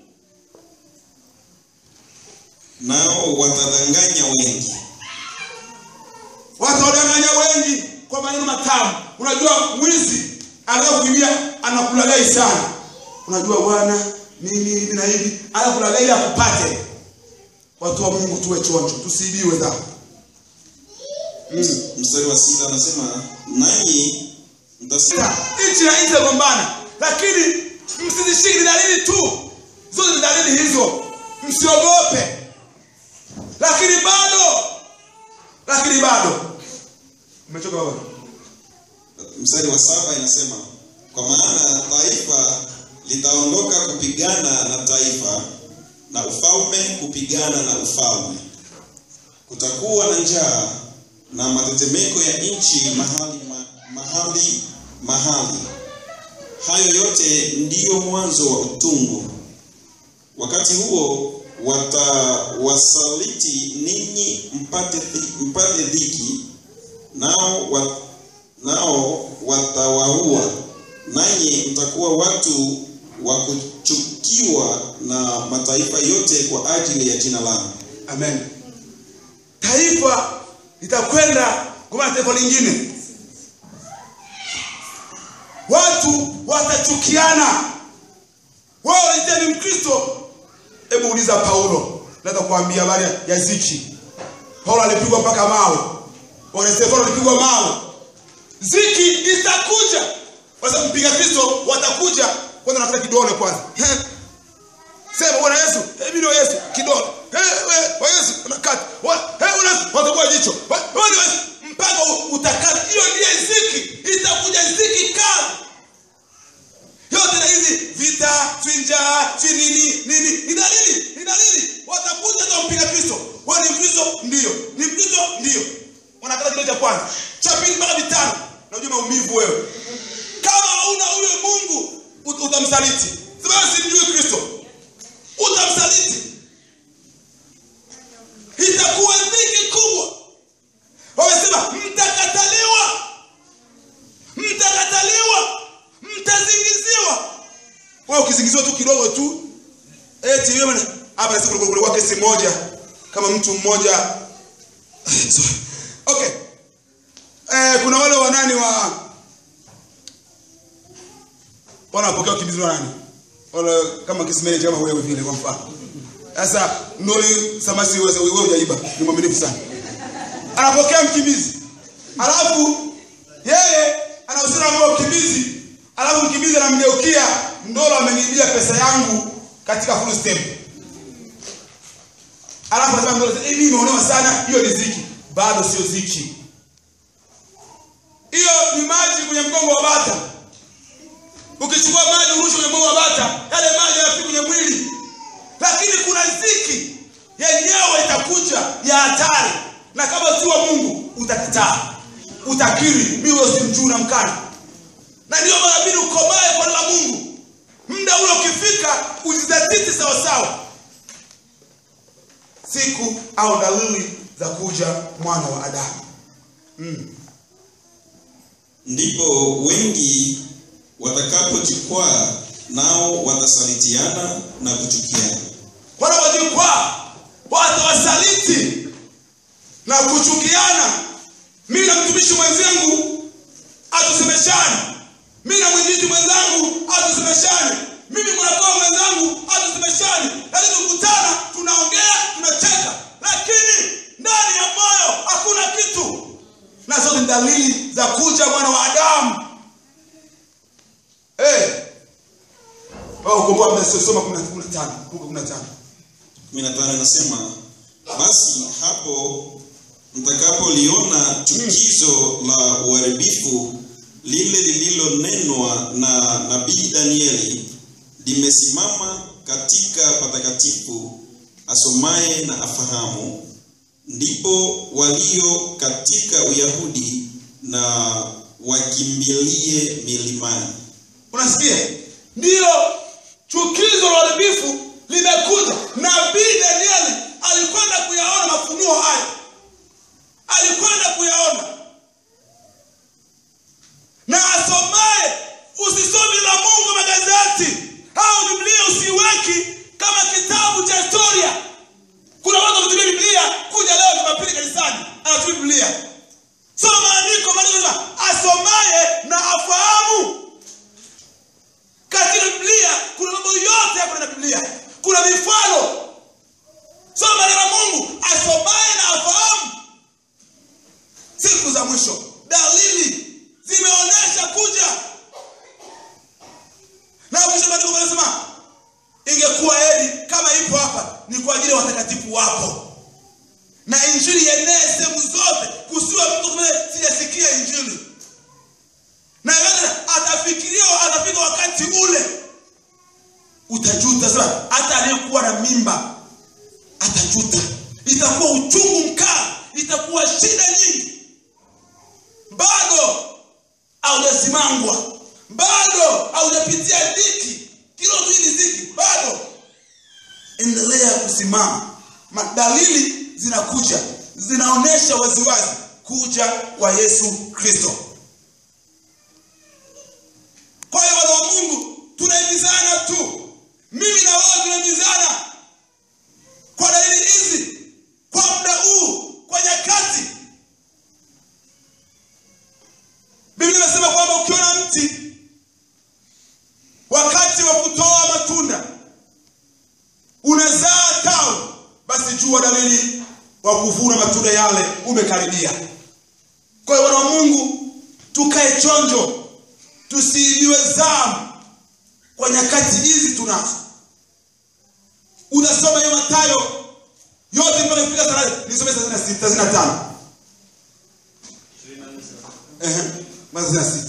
Nao watadanganya wengi. Watadanganya wengi kwa maneno matamu. Unajua mwizi anataka kuibia, anakulagai sana. Unajua bwana mimi hivi na hivi, anakulagai ili akupate. Watu wa Mungu tuwe chonjo, tusiibiwe dhambi. Mm. Mstari wa sita anasema nanyi mtasema nchi na nchi gombana, lakini msizishiki dalili tu. Zote dalili hizo msiogope. Lakini bado lakini bado umechoka baba. Mstari wa saba inasema kwa maana taifa litaondoka kupigana na taifa na ufalme kupigana na ufalme. Kutakuwa na njaa na matetemeko ya nchi mahali ma, mahali mahali. Hayo yote ndiyo mwanzo wa utungu. Wakati huo watawasaliti ninyi mpate mpate dhiki, nao wa, nao watawaua, nanyi mtakuwa watu wa kuchukiwa na mataifa yote kwa ajili ya jina langu. Amen. Taifa litakwenda kwa taifa lingine. Watu watachukiana. Wao ni Mkristo. Hebu uliza Paulo. Nataka kuambia habari ya Ziki. Paulo alipigwa mpaka mawe. Wale Stefano alipigwa mawe. Ziki itakuja. Sasa mpiga Kristo watakuja kwanza nakata kidole kwanza. Sema Bwana Yesu, hebu ndio Yesu kidole. Eh wewe Yesu unakata. Eh una watakuwa jicho. Wewe Yesu mpaka utakata. Hiyo ndiye Ziki. Itakuja Ziki kali. Yote na hizi vita, twinja, twinini, nini, ni dalili, ni dalili. Watakuja na mpiga Kristo. Wewe ni Kristo? Ndio. Ni Kristo? Ndio. Unakata kile cha kwanza. Cha pili mpaka vitano. Unajua maumivu wewe. Kama hauna huyo Mungu, utamsaliti. Sasa simjui Kristo. Utamsaliti. Itakuwa dhiki kubwa. Wamesema mtakataliwa. Mtakataliwa. Mtazingiziwa. Wewe ukizingiziwa tu kidogo tu, eti wewe hapa siku kulikuwa kesi moja kama mtu mmoja. Okay. Eh kuna wale wanani wa wanapokea ukimbizi wa nani? Wale kama kesi manager kama wewe vile kwa mfano. Sasa ndio samasi wewe wewe hujaiba, ni mwaminifu sana. Anapokea mkimbizi. Alafu yeye anausira kwa mkimbizi. Alafu mkimbizi anamgeukia, ndolo ameniibia pesa yangu katika full step. Alafu anasema ngoja hivi nimeonewa sana, hiyo ni ziki. Bado sio ziki. Hiyo ni maji kwenye mgongo wa bata. Ukichukua maji urushe kwenye mgongo wa bata, yale maji yanafika kwenye mwili. Lakini kuna ziki yenyewe itakuja ya hatari. Na kama si wa Mungu utakataa. Utakiri mimi usimjui na mkana. Na ndio maana inabidi ukomae kwa la Mungu. Muda ule ukifika ujizatiti sawa sawa. Siku au dalili za kuja mwana wa Adamu. Mm. Ndipo wengi watakapojikwaa, nao watasalitiana na kuchukiana. Wanapojikwaa watawasaliti na kuchukiana. Mimi na mtumishi mwenzangu atusemeshane. Mimi na mwinjilisti mwenzangu atusemeshane. Mimi mwanakoa mwenzangu atusemeshane. Lakini tukutana, tunaongea, tunacheka. Lakini ndani ya moyo hakuna kitu. Na zote ni dalili za kuja mwana wa Adamu. Eh. Wao kumbuka mnasoma kumi na tano, kumi na tano. kumi na tano inasema, basi hapo mtakapoliona chukizo la uharibifu lile lililonenwa na nabii Danieli limesimama katika patakatifu, asomaye na afahamu, ndipo walio katika Uyahudi na wakimbilie milimani. Unasikia? Ndio chukizo la uharibifu limekuja. Nabii Danieli alikwenda kuyaona mafunuo haya. Alikwenda kuyaona. Na asomaye, usisomi la Mungu magazeti au Biblia usiweki kama kitabu cha historia. Kuna watu wanatumia Biblia kuja leo Jumapili kanisani, anatumia Biblia. Soma maandiko, maandiko asomaye na afahamu. Katika Biblia kuna mambo yote hapo na Biblia. Kuna mifano. Soma neno la Mungu, asomaye na afahamu. Siku za mwisho, dalili zimeonyesha kuja. Na mwisho maandiko yanasema, ingekuwa heri kama ipo hapa ni kwa ajili ya watakatifu wako. Na injili ienee sehemu zote, kusiwe mtu kama sijasikia injili. Na yeye atafikiria, atafika wakati ule utajuta sana. Hata aliyekuwa na mimba atajuta. Itakuwa uchungu mkali, itakuwa shida nyingi. Bado haujasimangwa, bado haujapitia dhiki. Kilo tu ni dhiki, bado endelea kusimama. Dalili zinakuja, zinaonesha waziwazi kuja kwa Yesu Kristo. Kwa hiyo wana wa Mungu, tunaimizana tu. Mimi na wewe tunaimizana kwa dalili hizi, kwa muda huu, kwa nyakati. Biblia inasema kwamba ukiona mti wakati wa kutoa matunda unazaa tawi, basi jua dalili wa kuvuna matunda yale umekaribia. Kwa hiyo wana wa Mungu, tukae chonjo, tusiibiwe zamu kwa nyakati hizi tunazo. Utasoma hiyo Mathayo yote mpaka ifika thelathini, nisome thelathini na tano. Eh, thelathini na sita.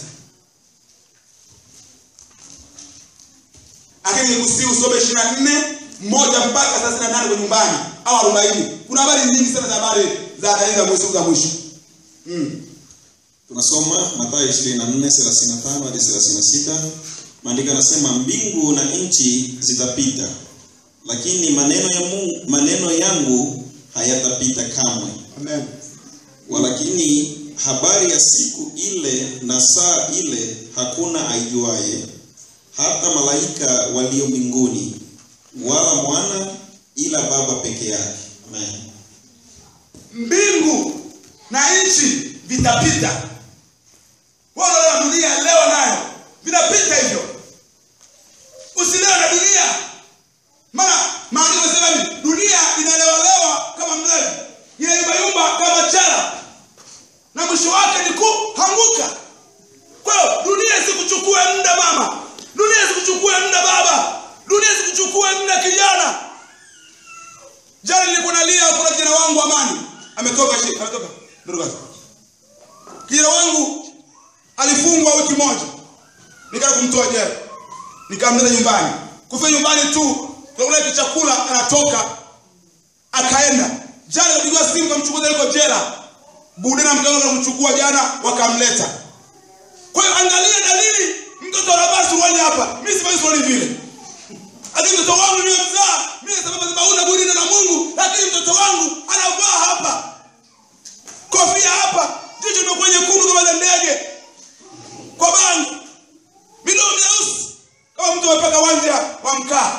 Lakini nikusihi usome ishirini na nne moja mpaka thelathini na nane kwa nyumbani au arobaini. Kuna habari nyingi sana za habari za dalili za mwisho za mwisho. Mm. Tunasoma Mathayo ishirini na nne thelathini na tano hadi thelathini na sita. Maandiko yanasema, mbingu na nchi zitapita, lakini maneno ya Mungu, maneno yangu hayatapita kamwe. Amen. Walakini habari ya siku ile na saa ile hakuna aijuaye, hata malaika walio mbinguni, wala mwana, ila Baba peke yake. Amen. Mbingu na nchi vitapita. Wala na dunia leo nayo vinapita hivyo. Usilewe na dunia. Maana maandiko yanasema dunia inalewalewa kama mlevi, inayumbayumba kama chara, na mwisho wake ni kuanguka. Kwa hiyo dunia isikuchukue muda mama. Dunia isikuchukue muda baba. Dunia isikuchukue muda kijana. Jana nilikuwa nalia kwa kijana wangu Amani. Ametoka shi, ametoka. Ndugu. Kijana wangu alifungwa wiki moja. Nikaenda kumtoa jela. Nikamleta nyumbani. Kufika nyumbani tu, kwa kule chakula anatoka akaenda. Jana nilipigwa simu kumchukua yuko jela. Bude na mganga kumchukua jana wakamleta. Kwa hiyo angalia Dalili, mtoto anavaa suruali hapa. Mimi sivai suruali vile. Hadi mtoto wangu ni mzaa, mimi sababu sibauna budi na Mungu, lakini mtoto wangu anavaa hapa. Kofia hapa, jicho ndio kwenye kundu kama ndege. Kwa bangi. Midomo myeusi kama mtu amepaka wanja wa mkaa.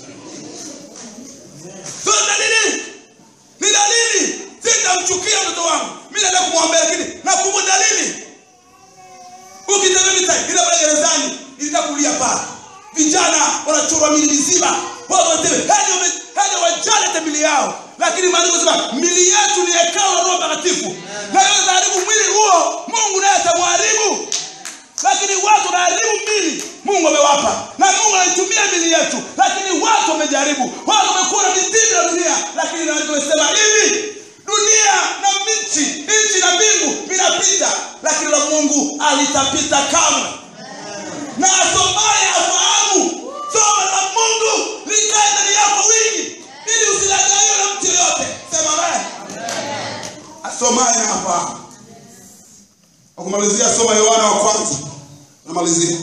So Dalili. Ni Dalili. Sitamchukia mtoto wangu. Mimi naenda kumwambia lakini nakumbu Dalili. Ukitaka mitai, ila pale gerezani, nitakulia pale. Vijana wanachorwa mili mizima. Wao wanasema, "Hadi hadi wajale tabili yao." Lakini maandiko yanasema, "Mili yetu ni hekalu la Roho Mtakatifu." Na yeye ataharibu mwili huo, Mungu naye atamharibu. Lakini watu wanaharibu mili Mungu amewapa. Na Mungu anaitumia mili yetu, lakini watu wamejaribu. Watu wamekuwa na mitindo ya dunia, lakini maandiko yanasema hivi, dunia na miti, nchi na mbingu vinapita, lakini la Mungu alitapita kamwe. Na asomaye afahamu, somo la Mungu likae ndani yako wingi, ili usidanganywe na mtu yote. Sema amen. Asomaye na afahamu. Akumalizia soma Yohana wa kwanza. Namalizia.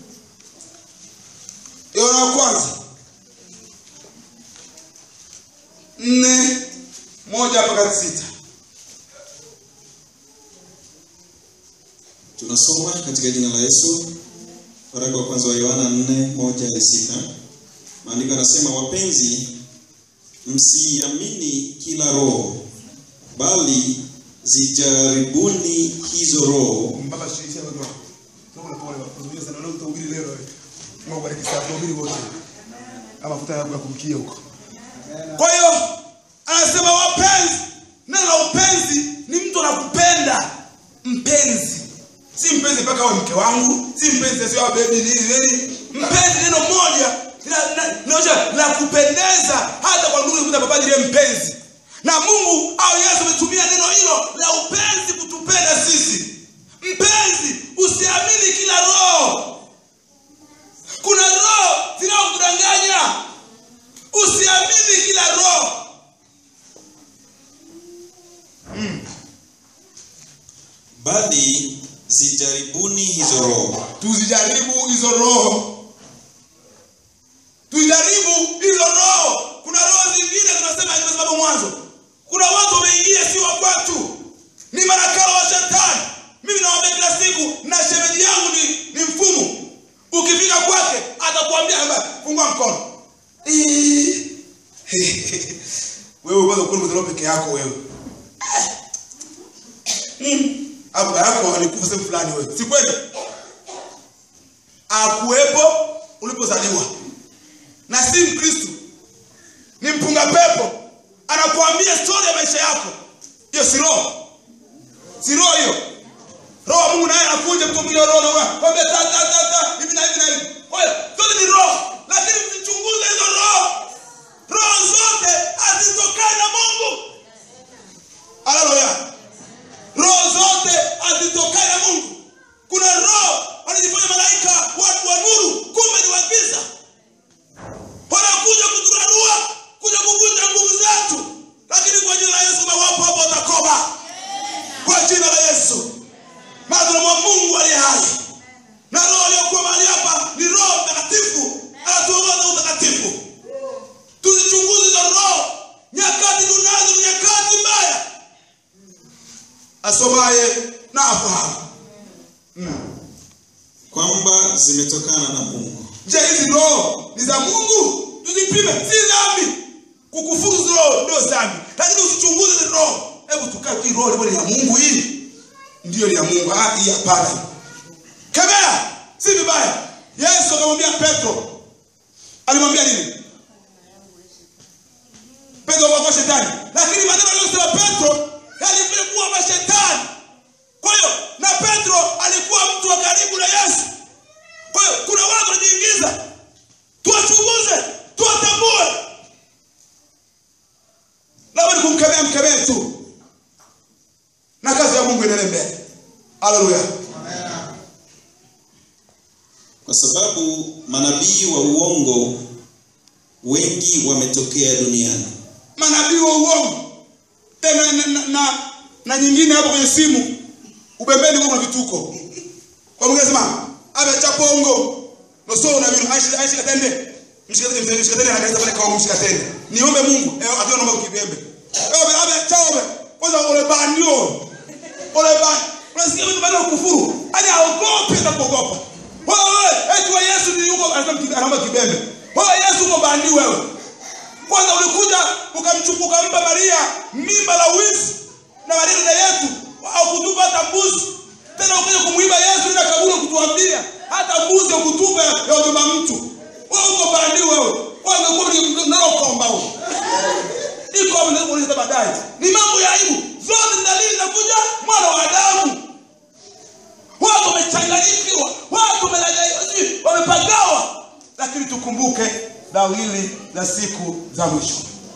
Yohana wa kwanza. Nne moja mpaka sita. Tunasoma katika jina la Yesu. Waraka wa kwanza wa Yohana nne moja hadi sita. Maandiko yanasema, wapenzi, msiamini kila roho, bali zijaribuni hizo roho. Baba shirika la roho. Tuko pole kuzungumza sana leo tuhubiri leo. Mungu bariki sana tuhubiri wote. Ama futa ya kumkia huko. Kwa hiyo anasema wapenzi, neno upenzi ni mtu anakupenda, mpenzi. Si mpenzi mpaka awe mke wangu, si mpenzi sio baby nini. Mpenzi neno moja la la kupendeza, hata kwa ndugu kuta baba ndiye mpenzi. Na Mungu au Yesu ametumia neno hilo la upenzi kutupenda sisi. Mpenzi, usiamini kila roho. Kuna roho zinazokudanganya. Usiamini kila roho. Mm. Bali zijaribuni hizo roho. Tuzijaribu hizo roho. Tujaribu hizo roho. Kuna roho zingine tunasema hizo sababu mwanzo. Kuna watu wameingia si wa kwetu. Ni marakala wa shetani. Mimi naomba kila siku na shemeji yangu ni, ni mfumu. Ukifika kwake atakwambia fungua mkono. Wewe kwanza uko mzalo peke yako wewe. Mm. Aba yako alikufa sehemu fulani wewe. Si kweli? Akuepo ulipozaliwa. Na si Mkristo. Ni mpunga pepo. Anakuambia story ya maisha yako. Hiyo si roho. Si roho hiyo. Roho wa Mungu naye anakuja mtu mwingine roho na kwambia ta ta ta ta hivi na hivi na hivi. Wewe, zote ni roho. Lakini msichunguze hizo roho. Roho zote hazitokani na Mungu. Haleluya. Roho zote hazitokani na Mungu. Kuna roho wanajifanya malaika, watu wa nuru, kumbe ni wa giza. Wanakuja kuturarua, kuja kuvunja nguvu zetu. Lakini kwa jina la Yesu na wapo hapo watakoma. Kwa jina la Yesu. Maana wa Mungu aliye hai. Na roho aliyokuwa mahali hapa ni Roho Mtakatifu. Anatuongoza utakatifu. Tuzichunguze hizo roho. Nyakati tunazo ni nyakati mbaya. Asomaye na afahamu. Mm. Kwamba zimetokana na Mungu. Je, hizi roho ni za Mungu? Tuzipime, si dhambi. Kukufuzu roho ndio dhambi. Lakini usichunguze hizo roho. Hebu tukae hii roho ni ya Mungu hii. Ndio ni ya Mungu. Ah, hii hapana. Kemea, si vibaya. Yesu akamwambia Petro. Alimwambia nini? Petro kwa shetani. Lakini maneno aliyosema Petro yalifanya kuwa mashetani. Kwa hiyo na Petro alikuwa mtu wa karibu na Yesu. Kwa hiyo kuna watu wanajiingiza. Tuwachunguze, tuwatambue. mkemee tu. Na kazi ya Mungu iendelee mbele. Haleluya. Kwa sababu manabii wa uongo wengi wametokea duniani. Manabii wa uongo. Tena na, na, na, na nyingine hapo kwenye simu ubembeni kuna vituko. Kwa Mungu anasema, "Abe chapongo." No so na mimi aishi aishi katende. Mshikatende mshikatende na kanisa pale kwa mshikatende. Niombe Mungu, eh akiwa naomba ukibembe. Abe abe chaombe. Kwanza ole bandio. Ole ba. Unasikia mtu bado kufuru. Hadi aogope na kuogopa. Wewe, eti wa Yesu ni yuko anaomba kibembe. Wewe Yesu uko bandi wewe. Kwanza ulikuja ukamchupuka mpa Maria mimba la wizi na Maria na Yesu au kutupa hata mbuzi. Tena ukija kumuiba Yesu na kaburi kutuambia hata mbuzi ukutupa ya ujomba mtu. Wewe uko bandi wewe. Kwanza uko ni nalo komba wewe. Iko mnaona baadaye. Ni mambo ya aibu. Zote dalili zinakuja mwana wa Adamu. Watu wamechanganyikiwa, watu wamelagaiwa, wamepagawa. Lakini tukumbuke dalili za siku za mwisho.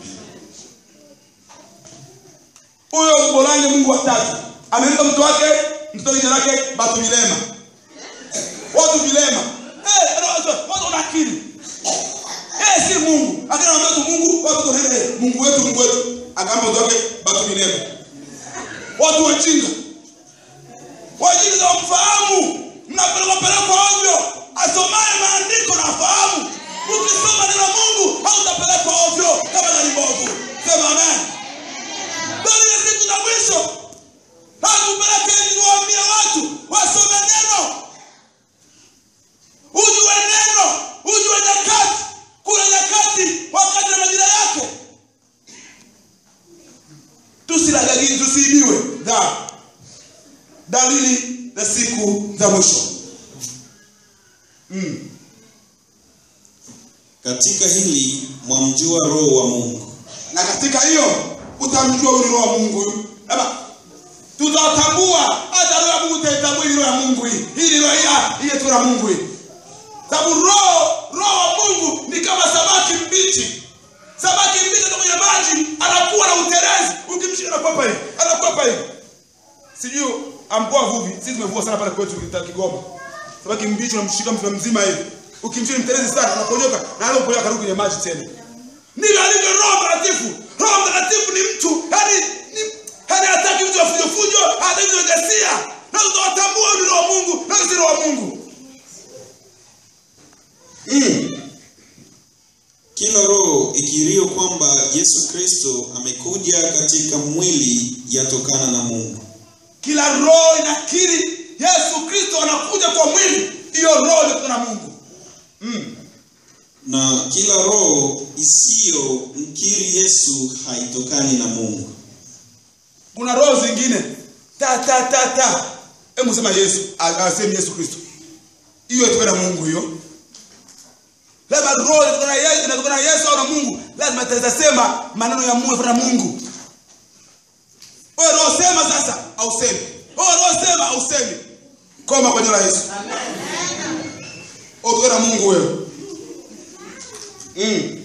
Huyo mbolange Mungu watatu amempa mtu wake, mtoto jina lake Batu Vilema. Watu vilema. Eh, watu wana akili. Eh, si Mungu. Akaambia tu Mungu, watu tunaenda Mungu wetu, Mungu wetu. Akaambia mtu wake Batu Vilema. Watu wajinga. Wajinga wamfahamu. Mnapeleka peleka ovyo. Asomaye maandiko na fahamu. Ukisoma neno la Mungu hautapeleka ovyo kama na libovu. Sema amen. Bali ya siku za mwisho hatupeleke niwaambie watu wasome neno. Ujue neno, ujue nyakati. Kuna nyakati wakati na majira yake. Tusilagagi, tusiibiwe. Da. Dalili za siku za mwisho. Mm. Katika hili mwamjua roho wa Mungu. Na katika hiyo utamjua roho wa Mungu. Baba, tutatambua hata roho ya Mungu tutatambua roho ya Mungu hii. Hii roho hii hii tu ya Mungu hii. Sababu roho roho wa Mungu ni kama samaki mbichi. Samaki mbichi kwenye maji anakuwa na uterezi. Ukimshika na papa hivi, anakuwa papa hivi. Sijui amkoa vuvi, sisi tumevua sana pale kwetu Kigoma. Samaki mbichi unamshika mtu mzima hivi. Ukimshika mterezi sana anaponyoka na anapoponya karudi kwenye maji tena. Ndivyo alivyo Roho Mtakatifu. Roho Mtakatifu ni mtu, yani ni hadi hataki mtu afujo fujo, hataki mtu ajasia. Na utawatambua ni Roho Mungu, na si Roho Mungu. Mm. Kila roho ikirio kwamba Yesu Kristo amekuja katika mwili yatokana na Mungu. Kila roho inakiri Yesu Kristo anakuja kwa mwili, hiyo roho inatoka na Mungu. Mm. Na kila roho isiyo mkiri Yesu haitokani na Mungu. Kuna roho zingine ta ta ta ta. Hebu sema Yesu, aseme Yesu Kristo. Hiyo inatoka na Mungu hiyo. Labda roho inatoka na Yesu, inatoka na Yesu au na Mungu. Lazima tutasema maneno ya Mungu na Mungu. Wewe roho sema sasa au sema. Wewe roho sema au sema. Koma kwa jina la Yesu. Amen. Otoka na Mungu wewe. Mm.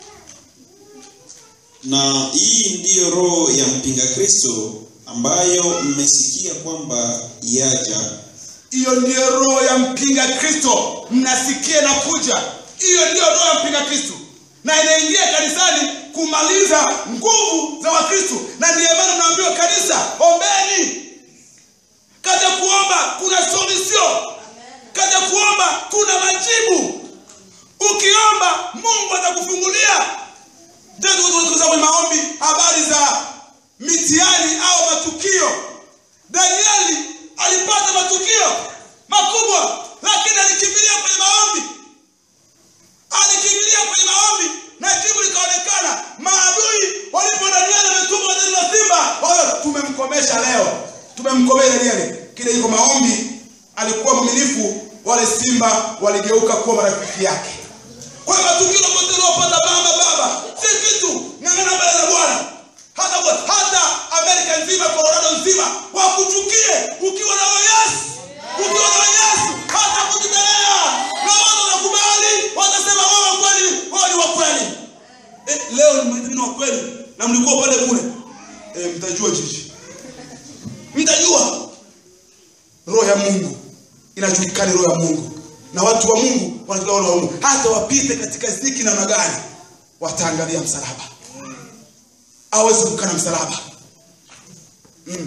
Na hii ndiyo roho ya mpinga Kristo ambayo mmesikia kwamba yaja. Hiyo ndiyo roho ya mpinga Kristo mnasikia na kuja. Hiyo ndiyo roho ya mpinga Kristo. Na inaingia kanisani kumaliza nguvu za Wakristo. Na ndiyo maana mnaambiwa kanisa, ombeni. Kaja kuomba kuna solution. Kaja kuomba kuna majibu. Ukiomba Mungu atakufungulia. Ndio tunazungumza kwa maombi habari za mitihani au matukio. Danieli alipata matukio makubwa lakini alikimbilia kwenye maombi. Alikimbilia kwenye maombi na jibu likaonekana. Maadui walipo Danieli ametumwa na simba, wao tumemkomesha leo. Tumemkomesha Danieli. Kile iko maombi alikuwa mwaminifu, wale simba waligeuka kuwa marafiki yake. Kwa hiyo matukio yote unayopata baba baba, si kitu ng'ang'ana mbele za Bwana. Hata hata Amerika nzima, Colorado nzima wakuchukie ukiwa na Yesu. Ukiwa na Yesu hata kujitolea. Na wao wanakubali, watasema wao kweli, wao ni wa kweli. Eh, leo ni mwingine wa kweli na mlikuwa pale kule. e, mtajua jiji. Mtajua roho ya Mungu. Inajulikana roho ya Mungu. Na watu wa Mungu wanajua roho ya Mungu. Hata wapite katika ziki na magari, wataangalia msalaba. Hawezi kukana msalaba. Mm.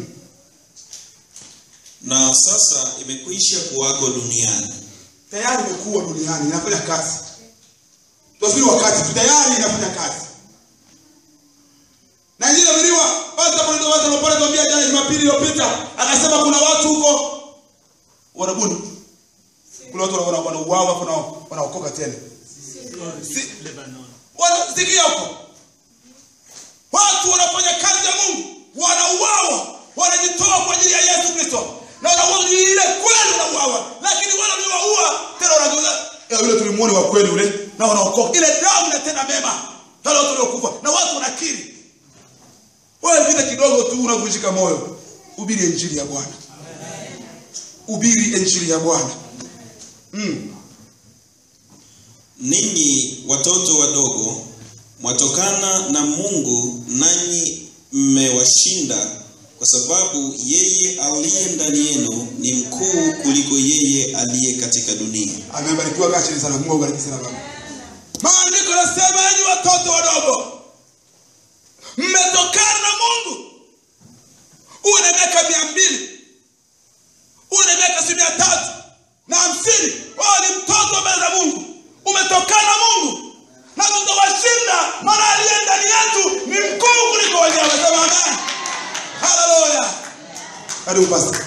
Na sasa imekwisha kuwako duniani. Tayari imekuwa duniani, inafanya kazi. Tusubiri wakati, tayari inafanya kazi. Na injili imehubiriwa, hata kwa ndio watu walipata tuambia jana Jumapili iliyopita, akasema kuna watu huko wanabuni. Kuna watu wana wanauawa hapo na wanaokoka tena. Si Lebanon. Wanasikia huko. Watu wanafanya kazi ya Mungu, wanauawa, wanajitoa kwa ajili ya Yesu Kristo. Na wanauawa ile kweli wanauawa, lakini wale walioua tena wanageuza ya yule tulimuone wa kweli ule na wanaokoka. Ile damu na tena mema. Wale watu waliokufa na watu wanakiri. Wewe vita kidogo tu unavunjika moyo. Hubiri injili ya Bwana. Hubiri injili ya Bwana. Mm. Ninyi watoto wadogo mwatokana na Mungu, nanyi mmewashinda, kwa sababu yeye aliye ndani yenu ni mkuu kuliko yeye aliye katika dunia. Amebarikiwa kachi sana. Mungu abariki sana baba. Maandiko yanasema enyi watoto wadogo mmetokana na Mungu. Uwe na miaka mia mbili, uwe na miaka mia tatu na hamsini, wewe ni mtoto mbele za Mungu. Umetokana na Mungu. Na tutawashinda, maana aliye ndani yetu ni mkuu kuliko wanyama. Sema amen. Haleluya. Karibu pastor.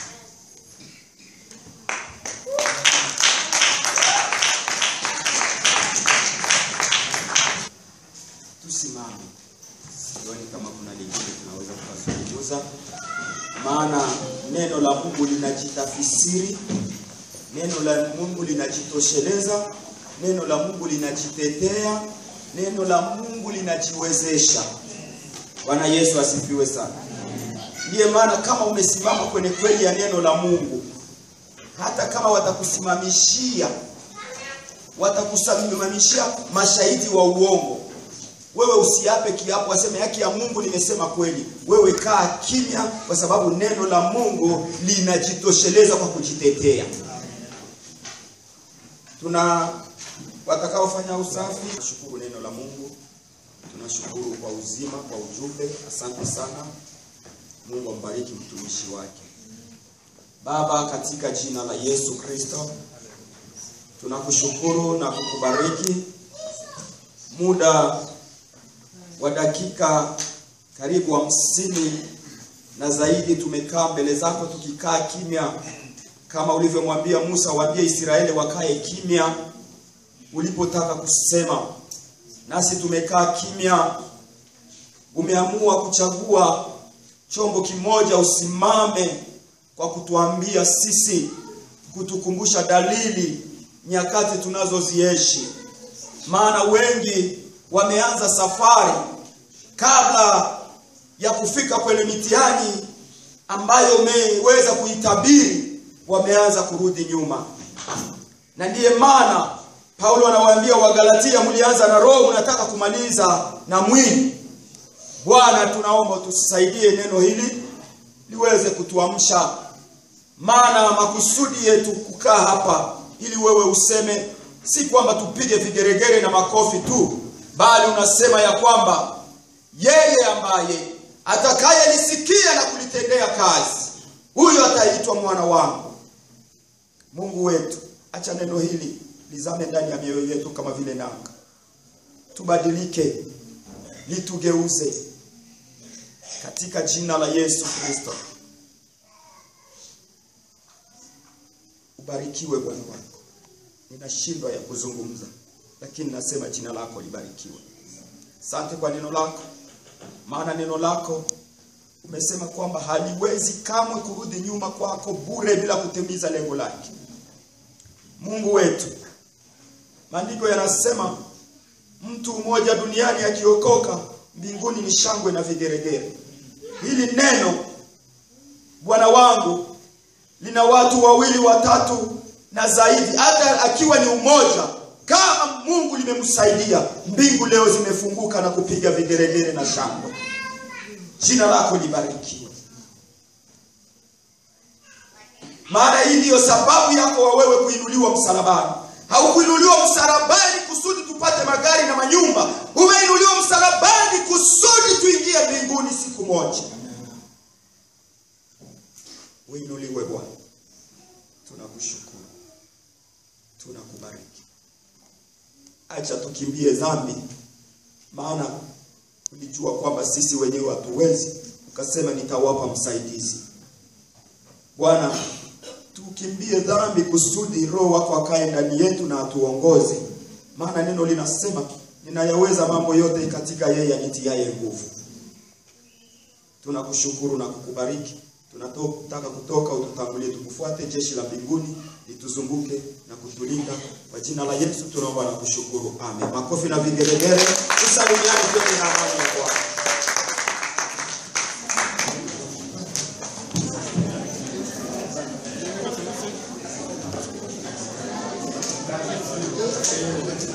Tusimame. Sioni kama kuna lingine tunaweza kuzungumza. Maana neno la Mungu linajitafsiri. Neno la Mungu linajitosheleza. Neno la Mungu linajitetea. Neno la Mungu linajiwezesha. Bwana Yesu asifiwe sana. Ndiye maana kama umesimama kwenye kweli ya neno la Mungu, hata kama watakusimamishia watakusimamishia mashahidi wa uongo, wewe usiape kiapo waseme haki ya Mungu nimesema kweli. Wewe kaa kimya, kwa sababu neno la Mungu linajitosheleza kwa kujitetea. Tuna watakaofanya usafi, tunashukuru neno la Mungu. Tunashukuru kwa uzima, kwa ujumbe. Asante sana. Mungu ambariki mtumishi wake. Baba, katika jina la Yesu Kristo, tunakushukuru na kukubariki. Muda wa dakika karibu hamsini na zaidi tumekaa mbele zako tukikaa kimya, kama ulivyomwambia Musa waambie Israeli wakae kimya ulipotaka kusema. Nasi tumekaa kimya. Umeamua kuchagua chombo kimoja usimame kwa kutuambia sisi, kutukumbusha dalili nyakati tunazoziishi. Maana wengi wameanza safari kabla ya kufika kwenye mitihani ambayo umeweza kuitabiri, wameanza kurudi nyuma. Na ndiye maana Paulo anawaambia Wagalatia, mlianza na roho, mnataka kumaliza na mwili. Bwana, tunaomba tusaidie neno hili liweze kutuamsha. Maana makusudi yetu kukaa hapa ili wewe useme, si kwamba tupige vigeregere na makofi tu, bali unasema ya kwamba yeye ambaye atakayelisikia na kulitendea kazi, huyo ataitwa mwana wangu. Mungu wetu, acha neno hili lizame ndani ya mioyo yetu kama vile nanga. Tubadilike, litugeuze katika jina la Yesu Kristo. Ubarikiwe Bwana wako. Ninashindwa ya kuzungumza, lakini nasema jina lako libarikiwe. Asante kwa neno lako. Maana neno lako umesema kwamba haliwezi kamwe kurudi nyuma kwako bure bila kutimiza lengo lake. Mungu wetu, maandiko yanasema mtu mmoja duniani akiokoka, mbinguni ni shangwe na vigeregere. Hili neno Bwana wangu lina watu wawili watatu na zaidi, hata akiwa ni umoja, kama Mungu limemsaidia, mbingu leo zimefunguka na kupiga vigeregere na shangwe. Jina lako libarikiwe. Maana hii ndiyo sababu yako wa wewe kuinuliwa msalabani. Haukuinuliwa msalabani kusudi tupate magari na manyumba. Umeinuliwa msalabani kusudi tuingie mbinguni siku moja. Uinuliwe Bwana. Tunakushukuru. Tunakubariki. Acha tukimbie dhambi. Maana ulijua kwamba sisi wenyewe hatuwezi. Ukasema nitawapa msaidizi. Bwana, tukimbie dhambi kusudi Roho wako akae ndani yetu na atuongoze. Maana neno linasema ninayaweza mambo yote katika yeye anitiaye nguvu. Tunakushukuru na kukubariki. Tunataka kutoka ututangulie, tukufuate jeshi la mbinguni lituzunguke na kutulinda. Kwa jina la Yesu tunaomba na kushukuru. Amen. Makofi na vigelegele. Tusalimiane kwa na amani ya Bwana. Thank you.